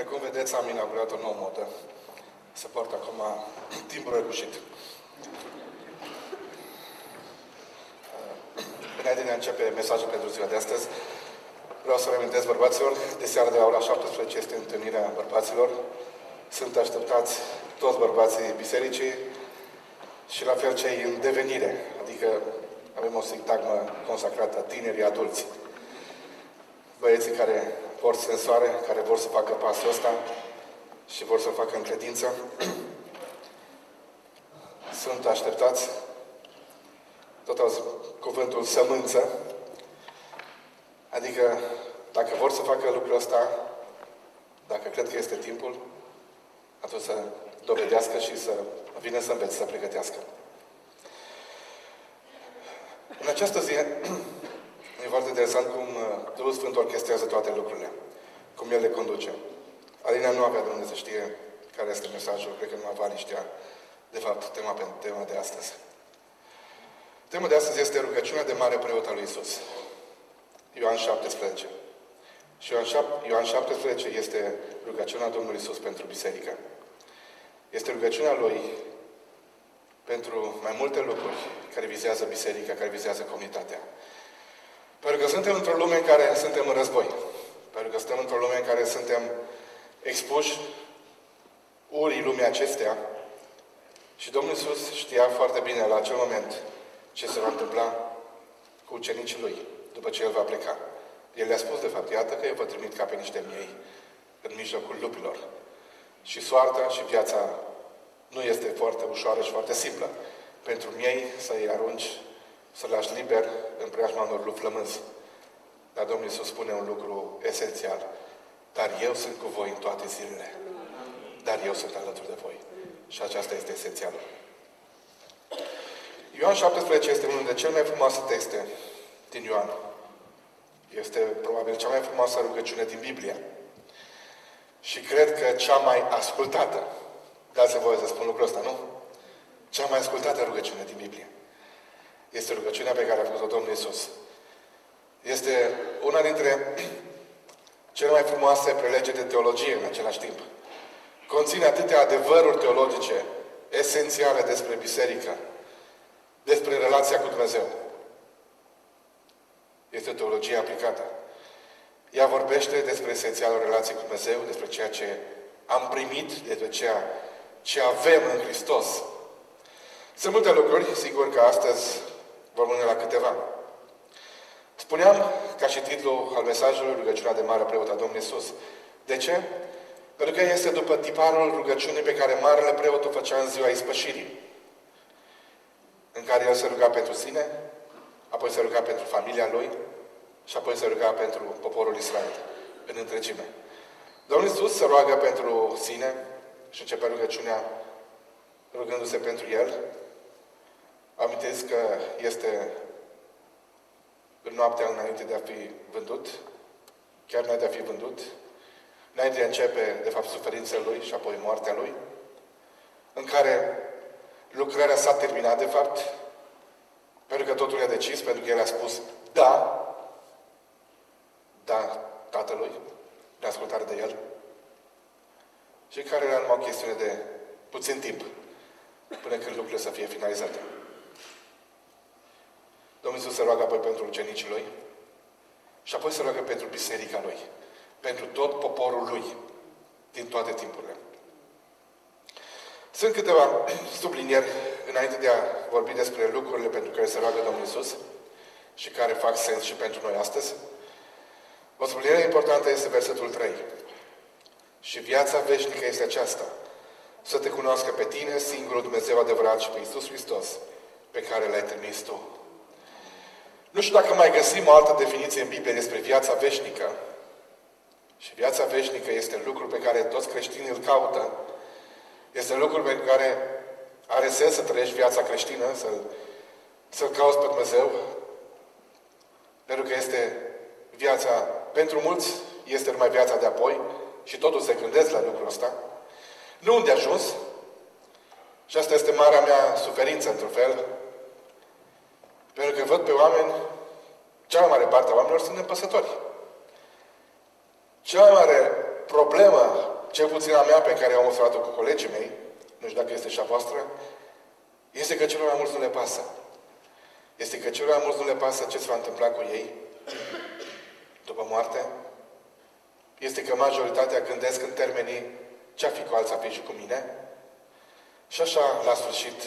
Precum vedeți, am inaugurat o nouă modă. Se poartă acum timpul răgușit. Înainte de a începe mesajul pentru ziua de astăzi, vreau să reamintesc bărbaților, de seară de la ora 17 este întâlnirea bărbaților. Sunt așteptați toți bărbații bisericii și la fel cei în devenire, adică avem o sintagmă consacrată, tinerii adulți. Băieții care vor sensoare, care vor să facă pasul ăsta și vor să-l facă în credință, sunt așteptați. Tot auzi cuvântul sămânță, adică dacă vor să facă lucrul ăsta, dacă cred că este timpul, atunci să dovedească și să vină să învețe, să pregătească. În această zi, e foarte interesant cum Duhul Sfânt orchestrează toate lucrurile, cum El le conduce. Alina nu avea de unde să știe care este mesajul, cred că numai Vali știa, de fapt, tema de astăzi. Tema de astăzi este rugăciunea de mare preot al lui Iisus. Ioan 17. Și Ioan 17 este rugăciunea Domnului Iisus pentru biserică. Este rugăciunea Lui pentru mai multe lucruri care vizează biserica, care vizează comunitatea. Pentru că suntem într-o lume în care suntem în război. Pentru că suntem într-o lume în care suntem expuși urii lumii acestea. Și Domnul Iisus știa foarte bine la acel moment ce se va întâmpla cu ucenicii Lui, după ce El va pleca. El le-a spus, de fapt, iată că eu vă trimit ca pe niște miei în mijlocul lupilor. Și soarta și viața nu este foarte ușoară și foarte simplă. Pentru miei să-i arunci, să lași liber în preajma unor lupi flămânzi. Dar Domnul Iisus spune un lucru esențial. Dar eu sunt cu voi în toate zilele. Dar eu sunt alături de voi. Și aceasta este esențială. Ioan 17 este unul dintre cele mai frumoase texte din Ioan. Este probabil cea mai frumoasă rugăciune din Biblie. Și cred că cea mai ascultată. Dați-mi voie să spun lucrul ăsta, nu? Cea mai ascultată rugăciune din Biblie. Este rugăciunea pe care a făcut-o Domnul Iisus. Este una dintre cele mai frumoase prelegeri de teologie în același timp. Conține atâtea adevăruri teologice esențiale despre biserică, despre relația cu Dumnezeu. Este o teologie aplicată. Ea vorbește despre esențialul relației cu Dumnezeu, despre ceea ce am primit, despre ceea ce avem în Hristos. Sunt multe lucruri, sigur că astăzi vom rămâne la câteva. Spuneam, ca și titlul al mesajului, rugăciunea de mare preot a Domnului Iisus. De ce? Pentru că este după tiparul rugăciunii pe care marele preot o făcea în ziua ispășirii, în care el se ruga pentru sine, apoi se ruga pentru familia lui și apoi se ruga pentru poporul Israel în întregime. Domnul Iisus se roagă pentru sine și începe rugăciunea rugându-se pentru el. Amintiți că este în noaptea înainte de a fi vândut, chiar înainte de a fi vândut, înainte de a începe, de fapt, suferințele lui și apoi moartea lui, în care lucrarea s-a terminat, de fapt, pentru că totul e decis, pentru că el a spus da Tatălui, de ascultare de el, și care era numai o chestiune de puțin timp, până când lucrurile să fie finalizate. Domnul Iisus se roagă apoi pentru ucenicii Lui și apoi se roagă pentru biserica Lui, pentru tot poporul Lui, din toate timpurile. Sunt câteva sublinieri înainte de a vorbi despre lucrurile pentru care se roagă Domnul Iisus și care fac sens și pentru noi astăzi. O subliniere importantă este versetul 3. Și viața veșnică este aceasta, să te cunoască pe tine, singurul Dumnezeu adevărat, și pe Iisus Hristos, pe care L-ai trimis tu. Nu știu dacă mai găsim o altă definiție în Biblie despre viața veșnică. Și viața veșnică este lucrul pe care toți creștinii îl caută. Este lucrul pe care are sens să trăiești viața creștină, să-L cauți pe Dumnezeu. Pentru că este viața, pentru mulți, este numai viața de apoi și totul se gândesc la lucrul ăsta. Nu unde ajuns. Și asta este marea mea suferință, într-un fel. Pentru că văd pe oameni, cea mai mare parte a oamenilor sunt nepăsători. Cea mai mare problema, cel puțin a mea, pe care am observat-o cu colegii mei, nu știu dacă este și a voastră, este că celor mai mulți nu le pasă. Este că celor mai mulți nu le pasă ce se va întâmpla cu ei după moarte. Este că majoritatea gândesc în termenii ce-a fi cu alții, a fi și cu mine. Și așa, la sfârșit,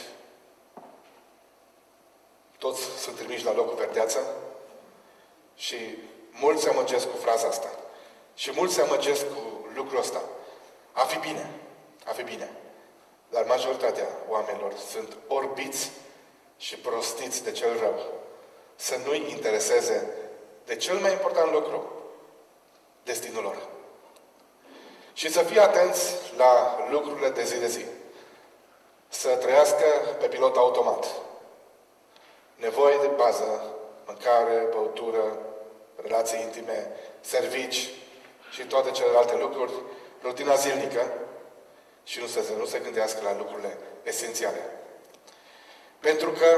toți sunt trimiși la locul verdeață și mulți se amăgesc cu fraza asta. Și mulți se amăgesc cu lucrul ăsta. A fi bine. A fi bine. Dar majoritatea oamenilor sunt orbiți și prostiți de cel rău. Să nu-i intereseze de cel mai important lucru, destinul lor. Și să fie atenți la lucrurile de zi de zi. Să trăiască pe pilot automat. Nevoie de bază, mâncare, băutură, relații intime, servici și toate celelalte lucruri, rutina zilnică, și nu se gândească la lucrurile esențiale. Pentru că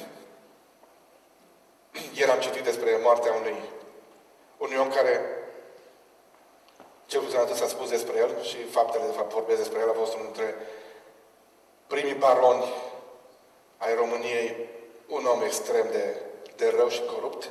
ieri am citit despre moartea unui om care, cel puțin atât s-a spus despre el și faptele, de fapt, vorbesc despre el, a fost unul dintre primii baroni ai României, un om extrem de rău și corupt.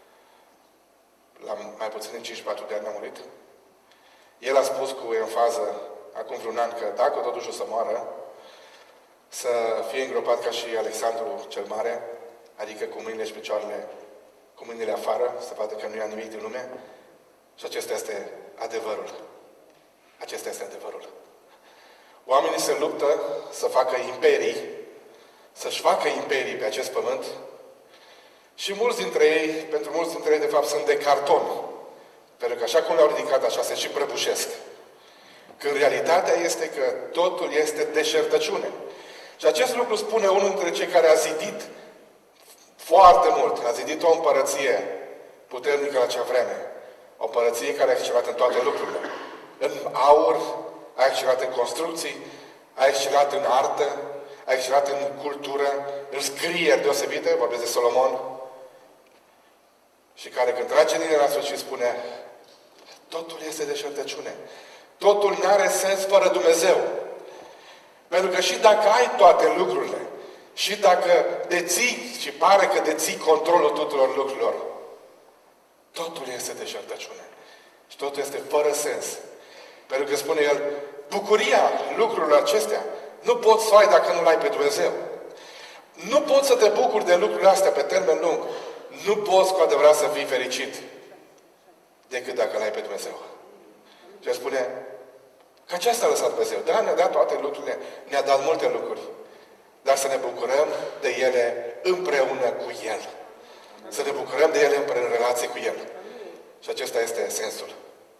La mai puțin de 54 de ani a murit. El a spus cu enfază, acum vreun an, că dacă totuși o să moară, să fie îngropat ca și Alexandru cel Mare, adică cu mâinile și picioarele, cu mâinile afară, să vadă că nu ia nimic din lume. Și acesta este adevărul. Acesta este adevărul. Oamenii se luptă să facă imperii, să-și facă imperii pe acest pământ și mulți dintre ei, pentru mulți dintre ei, de fapt, sunt de carton. Pentru că așa cum le-au ridicat, așa se și prăbușesc. Când realitatea este că totul este deșertăciune. Și acest lucru spune unul dintre cei care a zidit foarte mult, a zidit o împărăție puternică la acea vreme. O împărăție care a excelat în toate lucrurile. În aur, a excelat în construcții, a excelat în artă, a excelat în cultură, în scrieri deosebite, vorbesc de Solomon, și care când trage din el la sfârșit spune totul este deșertăciune. Totul nu are sens fără Dumnezeu. Pentru că și dacă ai toate lucrurile, și dacă deții și pare că deții controlul tuturor lucrurilor, totul este deșertăciune. Și totul este fără sens. Pentru că spune el, bucuria lucrurilor acestea nu poți să ai dacă nu-L ai pe Dumnezeu. Nu poți să te bucuri de lucrurile astea pe termen lung. Nu poți cu adevărat să fii fericit decât dacă L-ai pe Dumnezeu. Și el spune că aceasta a lăsat Dumnezeu. Da, ne-a dat toate lucrurile, ne-a dat multe lucruri. Dar să ne bucurăm de ele împreună cu El. Să ne bucurăm de ele în relație cu El. Și acesta este sensul.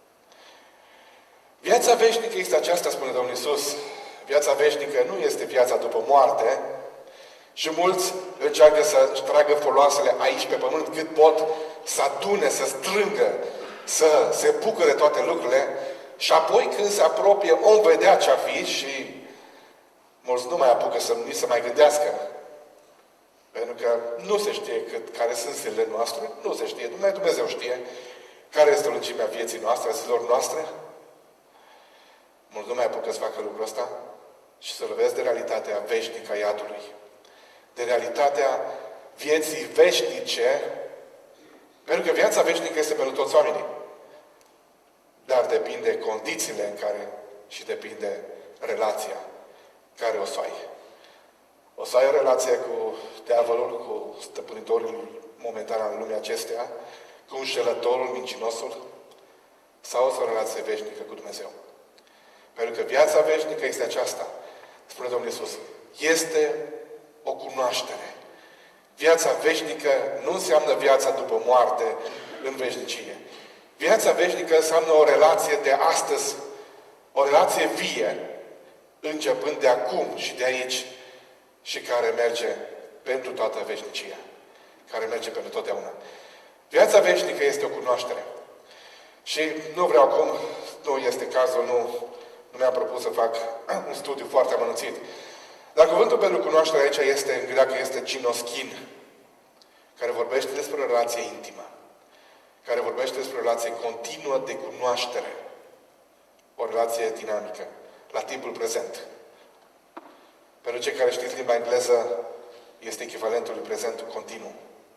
Viața veșnică este aceasta, spune Domnul Iisus. Viața veșnică nu este viața după moarte. Și mulți încearcă să-și tragă foloasele aici pe pământ cât pot, să adune, să strângă, să se bucure toate lucrurile. Și apoi când se apropie, om vedea ce-a fi și mulți nu mai apucă să nici să mai gândească. Pentru că nu se știe care sunt zilele noastre, nu se știe, numai Dumnezeu știe care este lungimea vieții noastre, a zilor noastre. Mulți nu mai apucă să facă lucrul ăsta și să lovesc de realitatea veșnică a iadului. De realitatea vieții veșnice, pentru că viața veșnică este pentru toți oamenii. Dar depinde condițiile în care și depinde relația care o să ai. O să ai o relație cu diavolul, cu stăpânitorul momentan al lumii acestea, cu înșelătorul, mincinosul, sau o să ai o relație veșnică cu Dumnezeu. Pentru că viața veșnică este aceasta, spune Domnul Iisus, este o cunoaștere. Viața veșnică nu înseamnă viața după moarte în veșnicie. Viața veșnică înseamnă o relație de astăzi, o relație vie, începând de acum și de aici, și care merge pentru toată veșnicia. Care merge pentru totdeauna. Viața veșnică este o cunoaștere. Și nu vreau acum, nu este cazul, nu mi-am propus să fac un studiu foarte amănunțit. Dar cuvântul pentru cunoaștere aici este, în greacă este gineschin, care vorbește despre o relație intimă, care vorbește despre o relație continuă de cunoaștere relație dinamică, la timpul prezent. Pentru cei care știți limba engleză, este echivalentul lui prezentul continuu.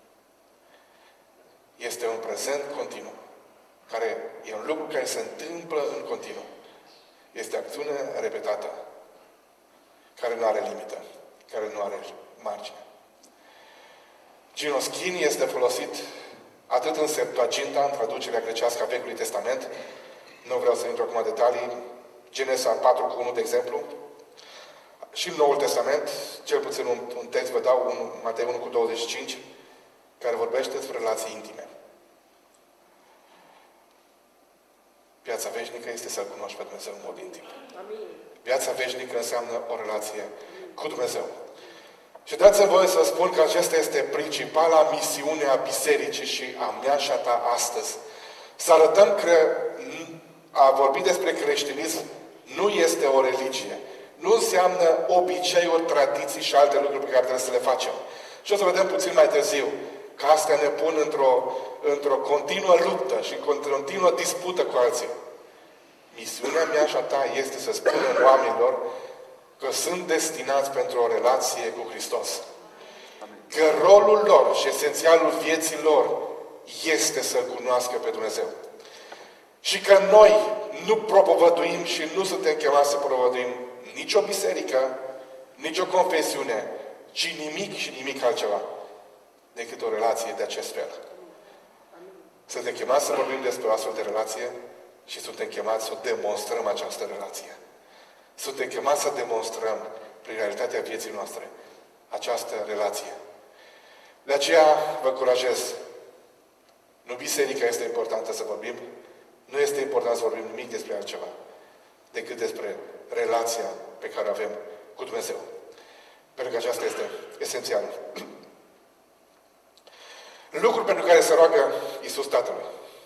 Este un prezent continuu, care e un lucru care se întâmplă în continuu. Este acțiune repetată, care nu are limită, care nu are margine. Ginoschin este folosit atât în Septuaginta, în traducerea grecească a Vechiului Testament, nu vreau să intru acum în detalii, Genesa 4:1, de exemplu, și în Noul Testament, cel puțin un text vă dau, Matei 1:25, care vorbește despre relații intime. Viața veșnică este să-L cunoști pe Dumnezeu în mod intim. Amin. Viața veșnică înseamnă o relație cu Dumnezeu. Și dați-mi voie să spun că aceasta este principala misiune a bisericii și a mea și a ta astăzi. Să arătăm că a vorbi despre creștinism nu este o religie. Nu înseamnă obiceiuri, tradiții și alte lucruri pe care trebuie să le facem. Și o să vedem puțin mai târziu că astea ne pun într-o continuă luptă și continuă dispută cu alții. Misiunea mea și a ta este să spunem oamenilor că sunt destinați pentru o relație cu Hristos. Că rolul lor și esențialul vieții lor este să-L cunoască pe Dumnezeu. Și că noi nu propovăduim și nu suntem chemați să propovăduim nicio biserică, nicio confesiune, ci nimic și nimic altceva decât o relație de acest fel. Suntem chemați să vorbim despre o astfel de relație și suntem chemați să demonstrăm această relație. Suntem chemați să demonstrăm prin realitatea vieții noastre această relație. De aceea vă încurajez. Nu biserica este importantă să vorbim, nu este important să vorbim nimic despre altceva decât despre relația pe care o avem cu Dumnezeu. Pentru că aceasta este esențială. Lucrul pentru care se roagă Iisus Tatălui.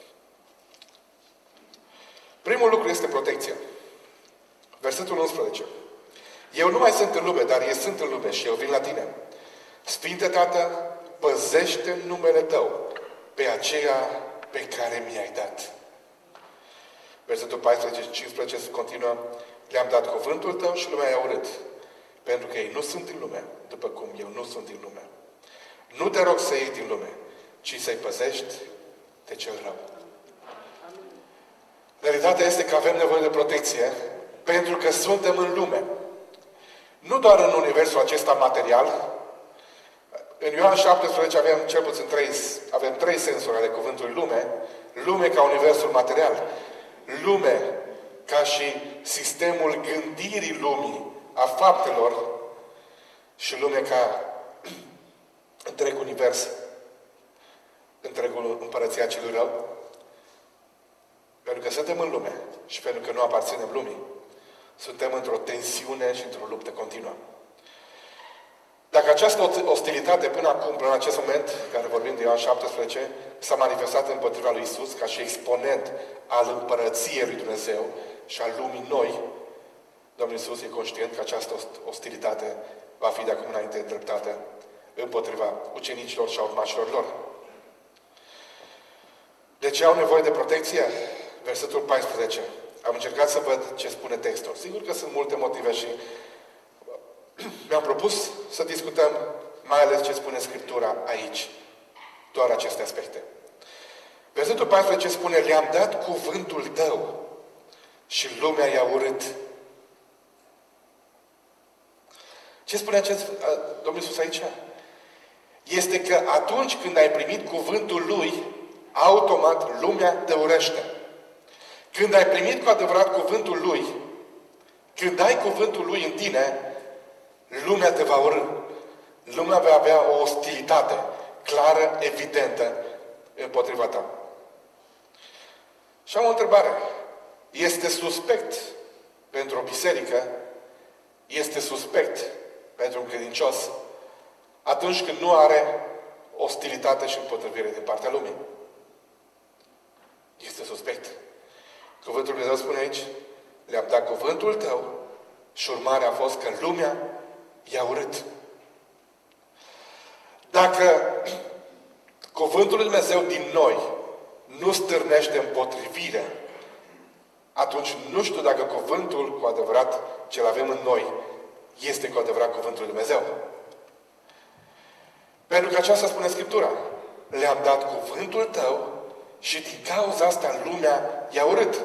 Primul lucru este protecția. Versetul 11. Eu nu mai sunt în lume, dar ei sunt în lume și eu vin la tine. Sfinte Tată, păzește numele Tău pe aceea pe care mi-ai dat. Versetul 14-15 continuă. Le-am dat cuvântul Tău și lumea i-a urât. Pentru că ei nu sunt din lume, după cum eu nu sunt din lume. Nu te rog să iei din lume, ci să-i păzești de cel rău. Realitatea este că avem nevoie de protecție pentru că suntem în lume. Nu doar în universul acesta material. În Ioan 17 avem cel puțin trei sensuri ale cuvântului lume. Lume ca universul material. Lume ca și sistemul gândirii lumii, a faptelor, și lume ca întreg univers, întregul împărăția celui rău. Pentru că suntem în lume și pentru că nu aparținem lumii, suntem într-o tensiune și într-o luptă continuă. Dacă această ostilitate până acum, până în acest moment, în care vorbim de Ioan 17, s-a manifestat împotriva lui Iisus ca și exponent al împărăției lui Dumnezeu și al lumii noi, Domnul Iisus e conștient că această ostilitate va fi de acum înainte îndreptată împotriva ucenicilor și a urmașilor lor. De ce au nevoie de protecție? Versetul 14. Am încercat să văd ce spune textul. Sigur că sunt multe motive și mi-am propus să discutăm mai ales ce spune Scriptura aici. Doar aceste aspecte. Versetul 14 spune: le-am dat cuvântul Tău și lumea i-a urât. Ce spune Domnul Iisus aici? Este că atunci când ai primit cuvântul Lui, automat lumea te urăște. Când ai primit cu adevărat cuvântul Lui, când ai cuvântul Lui în tine, lumea te va urâ. Lumea va avea o ostilitate clară, evidentă, împotriva ta. Și am o întrebare. Este suspect pentru o biserică, este suspect pentru un credincios, atunci când nu are ostilitate și împotrivire din partea lumii. Este suspect. Cuvântul Lui Dumnezeu spune aici: le-am dat cuvântul Tău și urmarea a fost că lumea i-a urât. Dacă cuvântul Lui Dumnezeu din noi nu stârnește împotrivire, atunci nu știu dacă cuvântul cu adevărat ce-l avem în noi este cu adevărat cuvântul lui Dumnezeu. Pentru că aceasta spune Scriptura. Le-am dat cuvântul tău și din cauza asta lumea i-a urât.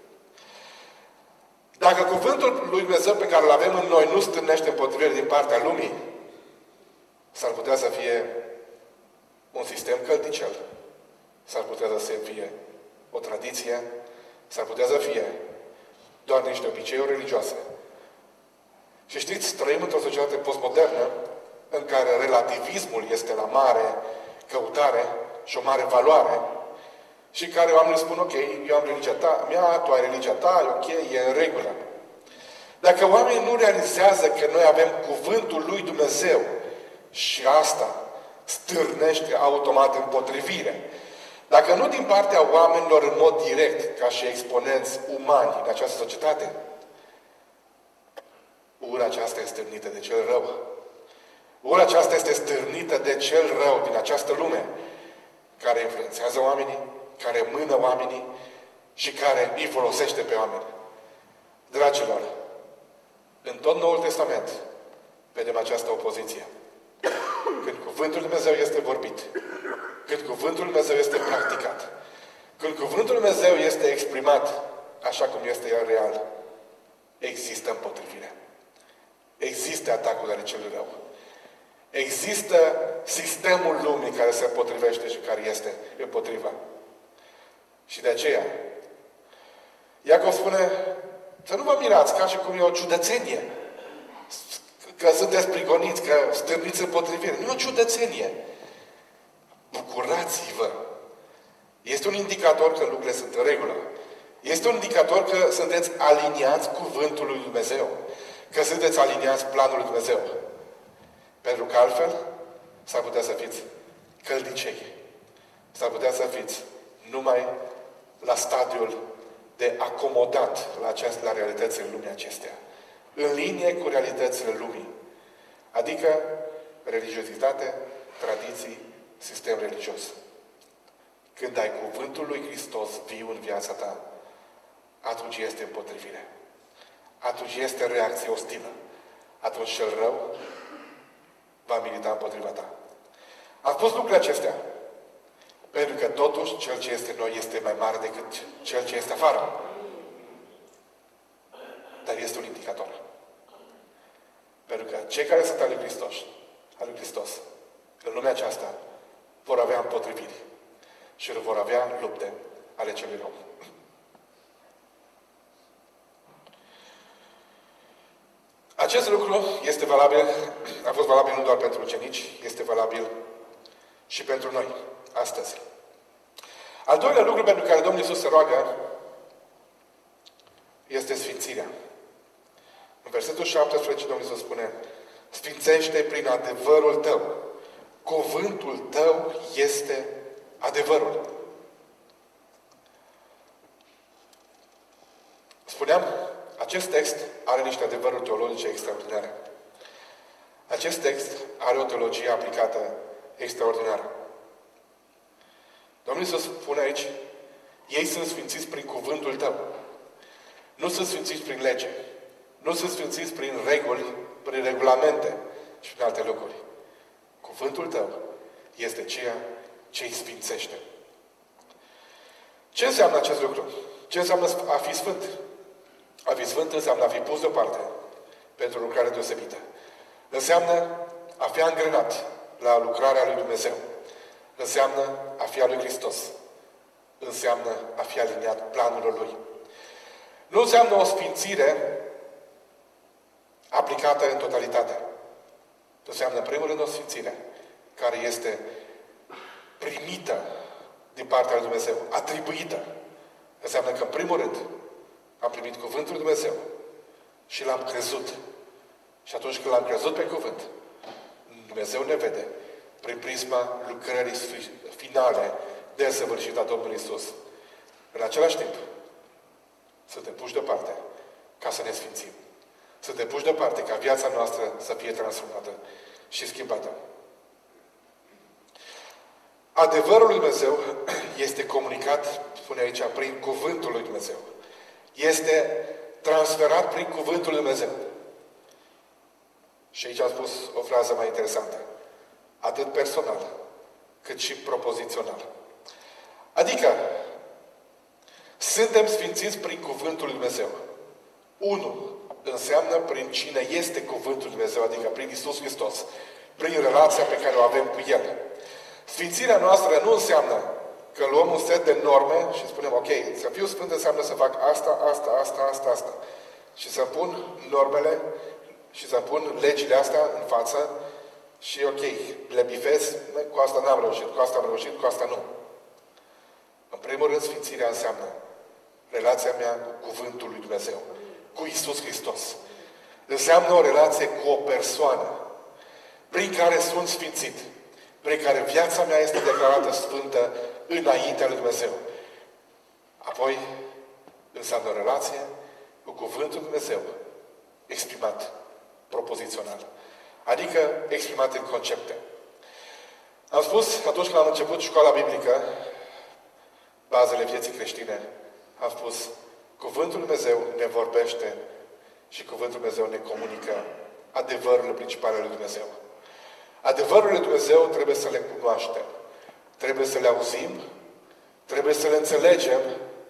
Dacă cuvântul lui Dumnezeu pe care îl avem în noi nu stârnește împotrivire din partea lumii, s-ar putea să fie un sistem călticel. S-ar putea să fie o tradiție. S-ar putea să fie doar niște obiceiuri religioase. Și știți, trăim într-o societate postmodernă în care relativismul este la mare căutare și o mare valoare și în care oamenii spun, ok, eu am religia mea, tu ai religia ta, e ok, e în regulă. Dacă oamenii nu realizează că noi avem cuvântul lui Dumnezeu și asta stârnește automat împotrivire, dacă nu din partea oamenilor în mod direct, ca și exponenți umani în această societate, ura aceasta este stârnită de cel rău. Ura aceasta este stârnită de cel rău din această lume, care influențează oamenii, care mână oamenii și care îi folosește pe oameni. Dragilor, în tot Noul Testament vedem această opoziție. Când cuvântul Lui Dumnezeu este vorbit, când cuvântul Lui Dumnezeu este practicat, când cuvântul Lui Dumnezeu este exprimat așa cum este el real, există împotrivire. Există atacul ale celui rău. Există sistemul lumii care se potrivește și care este împotriva. Și de aceea, Iacov spune, să nu vă mirați ca și cum e o ciudățenie. Că sunteți prigoniți, că stârniți împotrivire. Nu e o ciudățenie. Bucurați-vă. Este un indicator că lucrurile sunt în regulă. Este un indicator că sunteți aliniați cuvântului lui Dumnezeu. Că sunteți aliniați planului lui Dumnezeu. Pentru că altfel s-ar putea să fiți căldicei. S-ar putea să fiți numai la stadiul de acomodat la realitățile lumii acestea. În linie cu realitățile lumii. Adică religiozitate, tradiții, sistem religios. Când ai cuvântul lui Hristos viu în viața ta, atunci este împotrivire. Atunci este reacție ostilă. Atunci cel rău va milita împotriva ta. Am spus lucrurile acestea. Pentru că totuși cel ce este în noi este mai mare decât cel ce este afară. Dar este un indicator. Pentru că cei care sunt al lui Hristos, în lumea aceasta, vor avea împotriviri. Și vor avea lupte ale celui rău. Acest lucru este valabil, a fost valabil nu doar pentru ucenici, este valabil și pentru noi, astăzi. Al doilea lucru pentru care Domnul Iisus se roagă este sfințirea. În versetul 17 Domnul Iisus spune, sfințește prin adevărul tău. Cuvântul tău este adevărul. Spuneam, acest text are niște adevăruri teologice extraordinare. Acest text are o teologie aplicată extraordinară. Domnul Iisus spune aici, ei sunt sfințiți prin cuvântul tău. Nu sunt sfințiți prin lege. Nu sunt sfințiți prin reguli, prin regulamente și prin alte lucruri. Cuvântul tău este ceea ce îi sfințește. Ce înseamnă acest lucru? Ce înseamnă a fi sfânt? A fi sfânt înseamnă a fi pus deoparte pentru lucrare deosebită. Înseamnă a fi angrenat la lucrarea lui Dumnezeu. Înseamnă a fi al lui Hristos. Înseamnă a fi aliniat planurilor Lui. Nu înseamnă o sfințire aplicată în totalitate. Înseamnă, în primul rând, o sfințire care este primită din partea lui Dumnezeu, atribuită. Înseamnă că, în primul rând, am primit cuvântul lui Dumnezeu și l-am crezut. Și atunci când l-am crezut pe cuvânt, Dumnezeu ne vede prin prisma lucrării finale desăvârșită a Domnului Iisus. În același timp, suntem puși deoparte ca să ne sfințim. Suntem puși deoparte ca viața noastră să fie transformată și schimbată. Adevărul lui Dumnezeu este comunicat, spune aici, prin cuvântul lui Dumnezeu. este transferat prin Cuvântul Lui Dumnezeu. Și aici am spus o frază mai interesantă. Atât personal, cât și propozițional. Adică, suntem sfințiți prin Cuvântul Lui Dumnezeu. 1. Înseamnă prin cine este Cuvântul Lui Dumnezeu, adică prin Iisus Hristos, prin relația pe care o avem cu El. Sfințirea noastră nu înseamnă că luăm un set de norme și spunem, ok, să fiu sfânt înseamnă să fac asta. Și să pun normele și să pun legile astea în față și ok, le bifez, cu asta n-am reușit, cu asta am reușit, cu asta nu. În primul rând, sfințirea înseamnă relația mea cu Cuvântul Lui Dumnezeu, cu Iisus Hristos. Înseamnă o relație cu o persoană prin care sunt sfințit, prin care viața mea este declarată sfântă înaintea Lui Dumnezeu. Apoi, înseamnă o relație cu Cuvântul Lui Dumnezeu, exprimat propozițional. Adică exprimat în concepte. Am spus, atunci când am început școala biblică, bazele vieții creștine, am spus, Cuvântul Lui Dumnezeu ne vorbește și Cuvântul Lui Dumnezeu ne comunică adevărurile principale ale Lui Dumnezeu. Adevărurile Lui Dumnezeu trebuie să le cunoaștem. Trebuie să le auzim, trebuie să le înțelegem.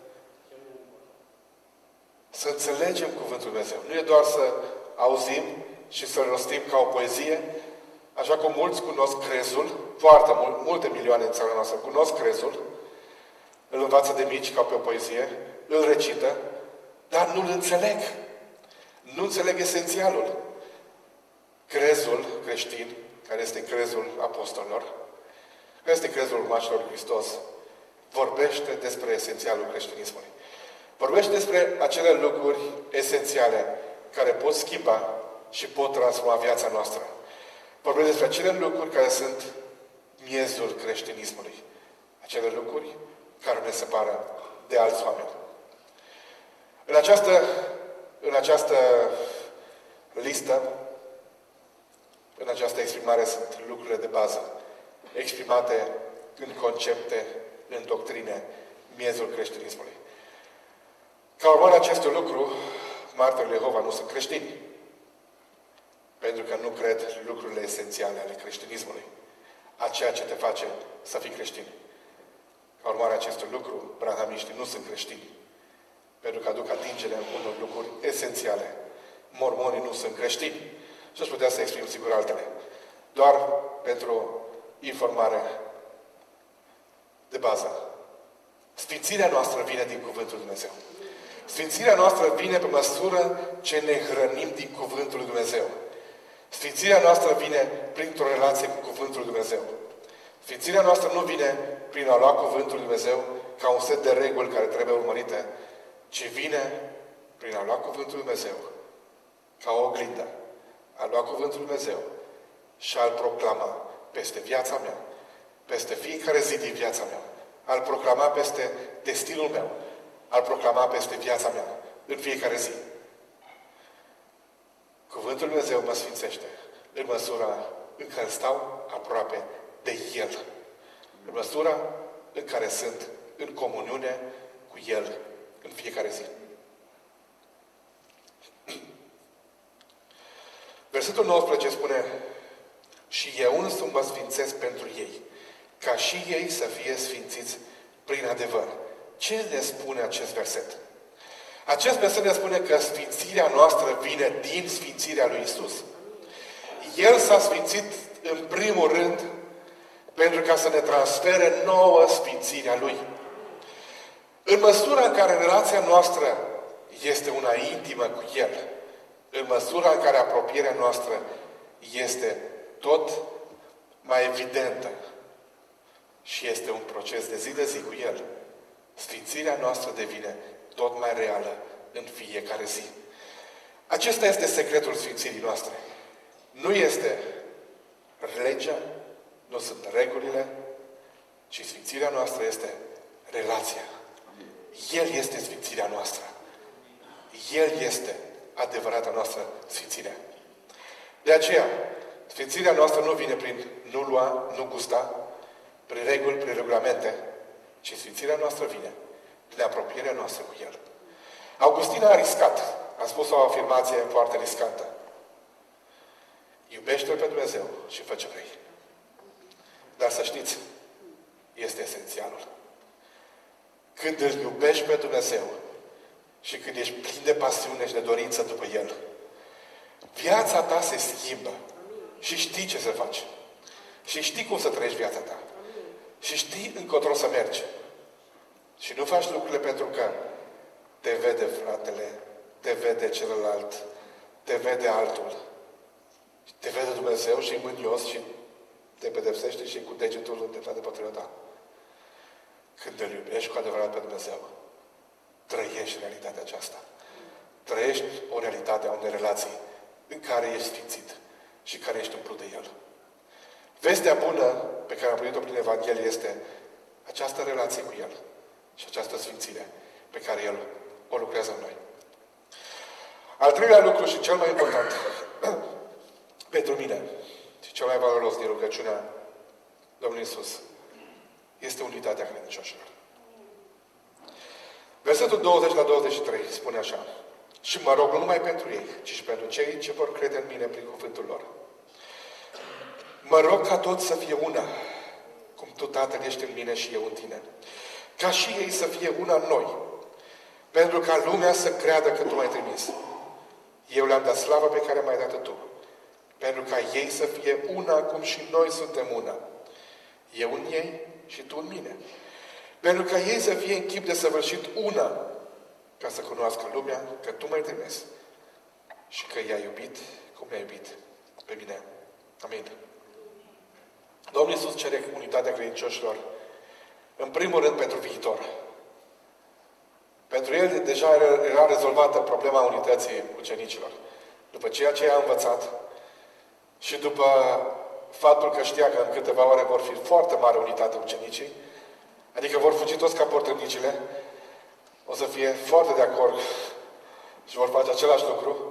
Să înțelegem Cuvântul Lui Dumnezeu. Nu e doar să auzim și să-l rostim ca o poezie, așa cum mulți cunosc crezul, foarte multe milioane în țara noastră cunosc crezul, îl învață de mici ca pe o poezie, îl recită, dar nu-l înțeleg. Nu înțeleg esențialul. Crezul creștin, care este crezul apostolilor, care este crezul urmașilor lui Hristos, vorbește despre esențialul creștinismului. Vorbește despre acele lucruri esențiale care pot schimba și pot transforma viața noastră. Vorbește despre acele lucruri care sunt miezul creștinismului. Acele lucruri care ne separă de alți oameni. În această listă, în această exprimare sunt lucrurile de bază, exprimate în concepte, în doctrine, miezul creștinismului. Ca urmare a acestui lucru, martorii Jehova nu sunt creștini. Pentru că nu cred lucrurile esențiale ale creștinismului. A ceea ce te face să fii creștin. Ca urmare a acestui lucru, brahamiștii nu sunt creștini. Pentru că aduc atingere unor lucruri esențiale. Mormonii nu sunt creștini. Și aș putea să exprim sigur altele. Doar pentru informare de bază. Sfințirea noastră vine din Cuvântul Lui Dumnezeu. Sfințirea noastră vine pe măsură ce ne hrănim din Cuvântul Lui Dumnezeu. Sfințirea noastră vine printr-o relație cu Cuvântul Lui Dumnezeu. Sfințirea noastră nu vine prin a lua Cuvântul Lui Dumnezeu ca un set de reguli care trebuie urmărite, ci vine prin a lua Cuvântul Lui Dumnezeu ca o oglindă. A lua Cuvântul Lui Dumnezeu și a-L proclama peste viața mea, peste fiecare zi din viața mea, a-L proclama peste destinul meu, a-L proclama peste viața mea, în fiecare zi. Cuvântul Lui Dumnezeu mă sfințește în măsura în care stau aproape de El. În măsura în care sunt în comuniune cu El în fiecare zi. Versetul 19 spune: și eu însumi mă sfințesc pentru ei, ca și ei să fie sfințiți prin adevăr. Ce ne spune acest verset? Acest verset ne spune că sfințirea noastră vine din sfințirea lui Isus. El s-a sfințit în primul rând pentru ca să ne transfere nouă sfințirea Lui. În măsura în care relația noastră este una intimă cu El, în măsura în care apropierea noastră este tot mai evidentă și este un proces de zi cu El, sfințirea noastră devine tot mai reală în fiecare zi. Acesta este secretul sfințirii noastre. Nu este legea, nu sunt regulile, ci sfințirea noastră este relația. El este sfințirea noastră. El este adevărata noastră sfințire. De aceea, sfințirea noastră nu vine prin nu lua, nu gusta, prin reguli, prin regulamente, ci sfințirea noastră vine prin apropierea noastră cu El. Augustin a riscat. A spus o afirmație foarte riscantă. Iubește-L pe Dumnezeu și fă ce vrei. Dar să știți, este esențialul. Când îl iubești pe Dumnezeu și când ești plin de pasiune și de dorință după El, viața ta se schimbă și știi ce să faci. Și știi cum să trăiești viața ta. Și știi încotro să mergi. Și nu faci lucrurile pentru că te vede fratele, te vede celălalt, te vede altul. Te vede Dumnezeu și e mânios și te pedepsește și cu degetul îndreptat împotriva ta. Când îl iubești cu adevărat pe Dumnezeu, trăiești realitatea aceasta. Trăiești o realitate a unei relații în care ești sfințit și care ești umplut de El. Vestea bună pe care am primit-o prin Evanghelie este această relație cu El și această sfințire pe care El o lucrează în noi. Al treilea lucru și cel mai important pentru mine și cel mai valoros din rugăciunea Domnului Iisus este unitatea credincioșilor. Versetul 20 la 23 spune așa: și mă rog nu numai pentru ei, ci și pentru cei ce vor crede în mine prin cuvântul lor. Mă rog ca toți să fie una, cum Tu, Tatăl, ești în mine și eu în Tine. Ca și ei să fie una în noi, pentru ca lumea să creadă că Tu m-ai trimis. Eu le-am dat slavă pe care m-ai dat Tu, pentru ca ei să fie una cum și noi suntem una. Eu în ei și Tu în mine. Pentru ca ei să fie în chip de săvârșit una, ca să cunoască lumea că Tu m-ai trimis și că i-ai iubit cum i-ai iubit pe mine. Amin. Domnul Iisus cere unitatea credincioșilor, în primul rând, pentru viitor. Pentru El deja era rezolvată problema unității ucenicilor. După ceea ce a învățat și după faptul că știa că în câteva ore vor fi foarte mare unitate ucenicii, adică vor fugi toți ca portănicile, o să fie foarte de acord și vor face același lucru.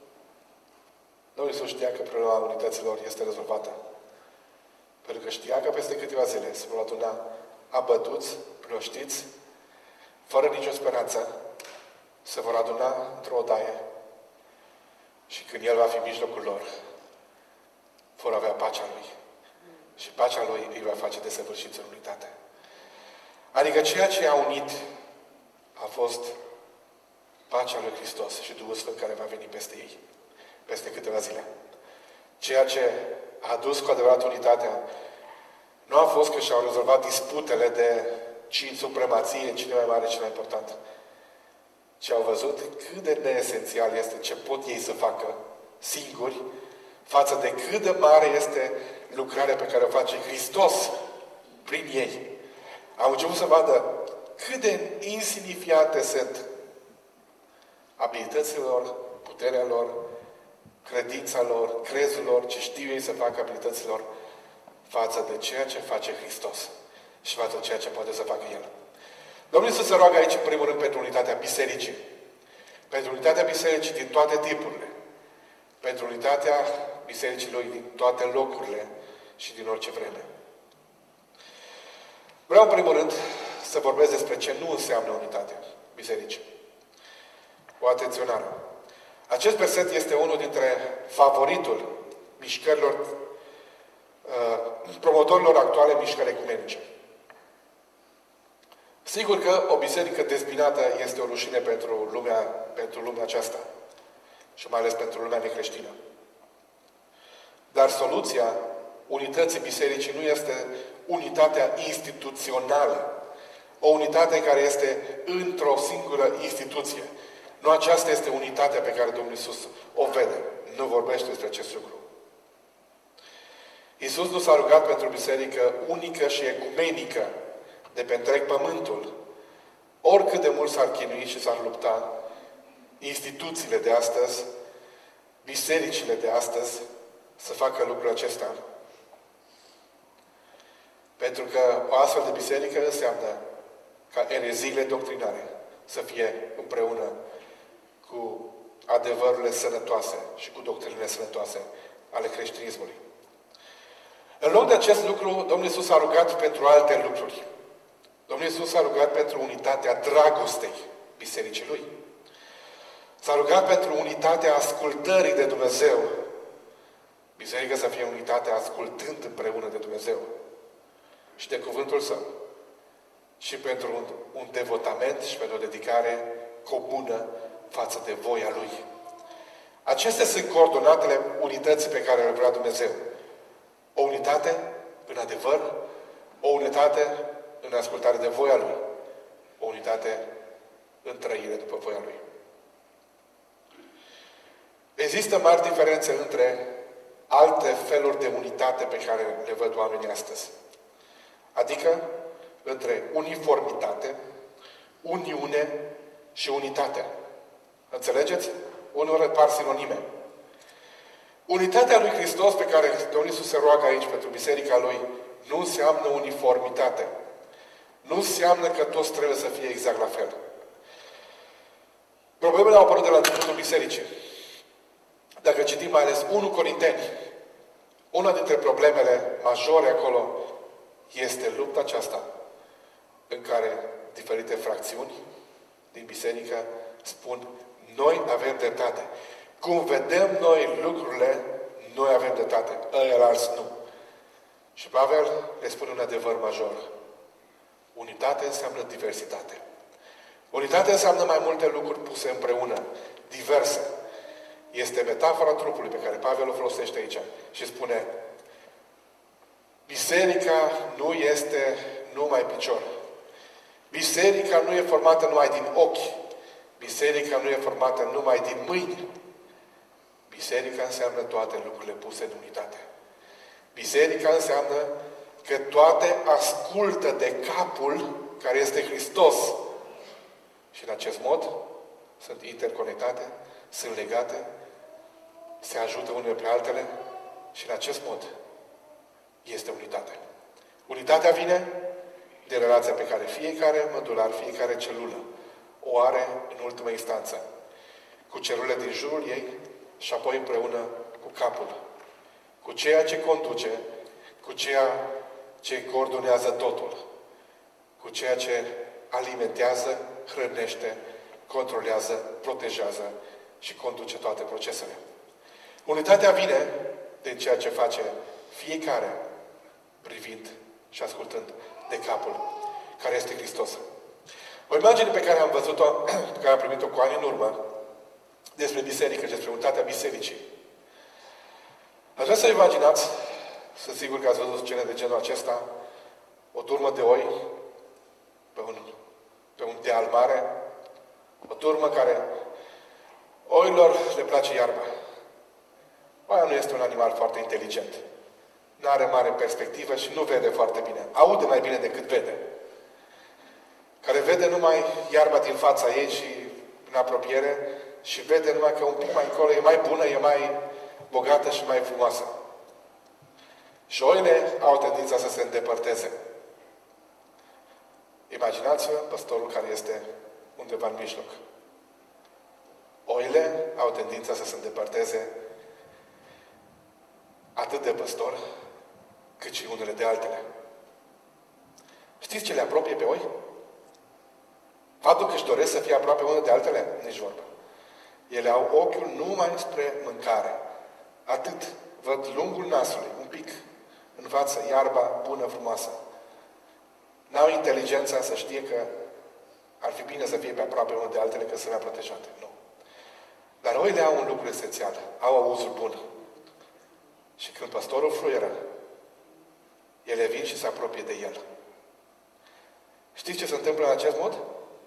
Domnul Iisus știa că problema unităților este rezolvată. Pentru că știa că peste câteva zile se vor aduna abătuți, plăștiți, fără nicio speranță, se vor aduna într-o odaie și când El va fi în mijlocul lor, vor avea pacea Lui. Și pacea Lui îi va face desăvârșiți în unitate. Adică ceea ce a unit a fost pacea Lui Hristos și Duhul Sfânt care va veni peste ei, peste câteva zile. Ceea ce a adus cu adevărat unitatea nu a fost că și-au rezolvat disputele de supremație, cine mai mare, cine mai important. Ci au văzut cât de neesențial este ce pot ei să facă singuri față de cât de mare este lucrarea pe care o face Hristos prin ei. Au început să vadă cât de insignifiante sunt abilitățile lor, puterea lor, credința lor, crezul lor, ce știu ei să facă abilităților față de ceea ce face Hristos și față de ceea ce poate să facă El. Domnul Iisus se roagă aici, în primul rând, pentru unitatea bisericii. Pentru unitatea bisericii din toate tipurile. Pentru unitatea bisericii Lui din toate locurile și din orice vreme. Vreau, în primul rând, să vorbesc despre ce nu înseamnă unitatea bisericii. O atenționare. Acest verset este unul dintre favoritul mișcărilor, promotorilor actuale mișcări ecumenice. Sigur că o biserică dezbinată este o rușine pentru lumea aceasta. Și mai ales pentru lumea necreștină. Dar soluția unității bisericii nu este unitatea instituțională. O unitate care este într-o singură instituție. Nu aceasta este unitatea pe care Domnul Iisus o vede. Nu vorbește despre acest lucru. Iisus nu s-a rugat pentru o biserică unică și ecumenică de pe întreg pământul. Oricât de mult s-ar chinui și s-ar lupta, instituțiile de astăzi, bisericile de astăzi, să facă lucrul acesta. Pentru că o astfel de biserică înseamnă ca ereziile doctrinare să fie împreună cu adevărurile sănătoase și cu doctrinele sănătoase ale creștinismului. În loc de acest lucru, Domnul Iisus a rugat pentru alte lucruri. Domnul Iisus a rugat pentru unitatea dragostei bisericii Lui. S-a rugat pentru unitatea ascultării de Dumnezeu. Biserica să fie unitatea ascultând împreună de Dumnezeu și de cuvântul Său. Și pentru un devotament și pentru o dedicare comună față de voia Lui. Acestea sunt coordonatele unității pe care le vrea Dumnezeu. O unitate în adevăr, o unitate în ascultare de voia Lui, o unitate în trăire după voia Lui. Există mari diferențe între alte feluri de unitate pe care le văd oamenii astăzi. Adică între uniformitate, uniune și unitate. Înțelegeți? Uneori par sinonime. Unitatea lui Hristos pe care Domnul Iisus se roagă aici pentru biserica Lui nu înseamnă uniformitate. Nu înseamnă că toți trebuie să fie exact la fel. Problemele au apărut de la începutul bisericii. Dacă citim mai ales 1 Corinteni, una dintre problemele majore acolo este lupta aceasta în care diferite fracțiuni din biserică spun noi avem dreptate. Cum vedem noi lucrurile, noi avem dreptate. Ăilalți nu. Și Pavel le spune un adevăr major. Unitate înseamnă diversitate. Unitate înseamnă mai multe lucruri puse împreună, diverse. Este metafora trupului pe care Pavel o folosește aici și spune biserica nu este numai picior. Biserica nu e formată numai din ochi. Biserica nu e formată numai din mâini. Biserica înseamnă toate lucrurile puse în unitate. Biserica înseamnă că toate ascultă de capul care este Hristos. Și în acest mod sunt interconectate, sunt legate, se ajută unele pe altele și în acest mod este unitate. Unitatea vine de relația pe care fiecare mădular, fiecare celulă o are în ultimă instanță cu celulele din jurul ei și apoi împreună cu capul, cu ceea ce conduce, cu ceea ce coordonează totul, cu ceea ce alimentează, hrănește, controlează, protejează și conduce toate procesele. Unitatea vine din ceea ce face fiecare privind și ascultând de capul care este Hristos. O imagine pe care am văzut-o, pe care am primit-o cu ani în urmă, despre biserică, despre unitatea bisericii. Aș vrea să imaginați, sunt sigur că ați văzut scene de genul acesta, o turmă de oi pe un deal mare, o turmă care oilor le place iarba. Oia nu este un animal foarte inteligent. Nu are mare perspectivă și nu vede foarte bine. Aude mai bine decât vede. Care vede numai iarba din fața ei și în apropiere și vede numai că un pic mai încolo e mai bună, e mai bogată și mai frumoasă. Și oile au tendința să se îndepărteze. Imaginați-vă păstorul care este undeva în mijloc. Oile au tendința să se îndepărteze atât de păstor, cât și unele de altele. Știți ce le apropie pe oi? Faptul că își doresc să fie aproape unele de altele? Nici vorba. Ele au ochiul numai spre mâncare. Atât. Văd lungul nasului, un pic în față, iarba bună, frumoasă. N-au inteligența să știe că ar fi bine să fie pe aproape unele de altele, că sunt mai protejate. Nu. Dar oile au un lucru esențial. Au auzul bun. Și când păstorul fluieră, ele vin și se apropie de el. Știți ce se întâmplă în acest mod?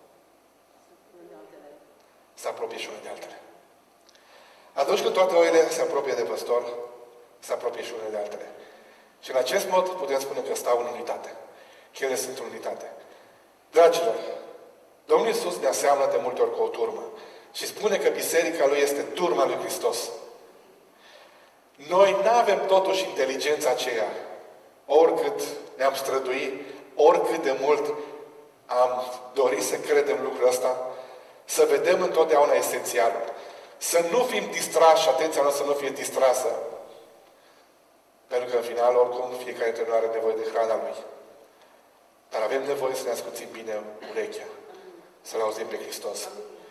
Se apropie și unele de altele. Atunci când toate oile se apropie de păstor, se apropie și unele de altele. Și în acest mod putem spune că stau în unitate. Că ele sunt în unitate. Dragilor, Domnul Iisus ne aseamnă de multe ori cu o turmă. Și spune că biserica Lui este turma Lui Hristos. Noi nu avem totuși inteligența aceea, oricât ne-am străduit, oricât de mult am dorit să credem lucrul ăsta, să vedem întotdeauna esențialul. Să nu fim distrași, atenția noastră să nu fie distrasă. Pentru că în final, oricum, fiecare dintre noi are nevoie de hrana Lui. Dar avem nevoie să ne asculțim bine urechea, să-L auzim pe Hristos.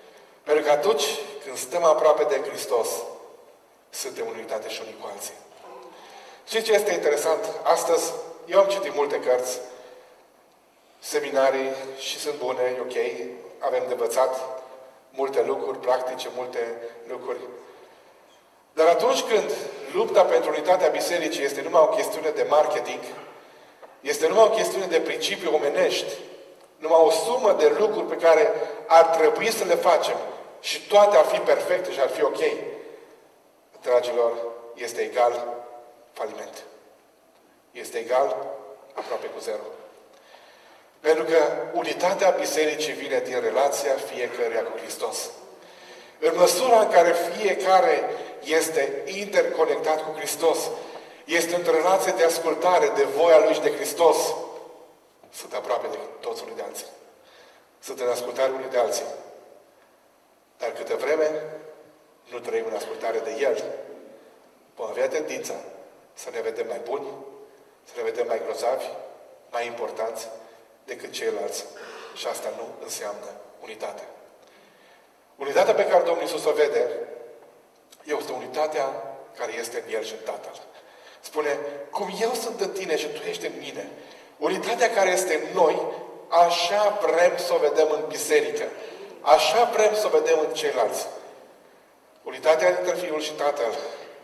Pentru că atunci când stăm aproape de Hristos, suntem în unitate și unii cu alții. Și ce este interesant? Astăzi, eu am citit multe cărți, seminarii și sunt bune, e ok, avem de învățat multe lucruri practice, multe lucruri. Dar atunci când lupta pentru unitatea bisericii este numai o chestiune de marketing, este numai o chestiune de principii omenești, numai o sumă de lucruri pe care ar trebui să le facem și toate ar fi perfecte și ar fi ok, dragilor, este egal faliment. Este egal aproape cu zero. Pentru că unitatea bisericii vine din relația fiecăruia cu Hristos. În măsura în care fiecare este interconectat cu Hristos, este într-o relație de ascultare de voia Lui și de Hristos, sunt aproape de toți unii de alții. Sunt în ascultare unii de alții. Dar câtă vreme nu trăim în ascultare de El, vom avea tendința să ne vedem mai buni, să ne vedem mai grozavi, mai importanți decât ceilalți. Și asta nu înseamnă unitate. Unitatea pe care Domnul Iisus o vede este unitatea care este în El și în Tatăl. Spune, cum eu sunt în tine și tu ești în mine. Unitatea care este în noi, așa vrem să o vedem în biserică. Așa vrem să o vedem în ceilalți. Unitatea dintre Fiul și Tatăl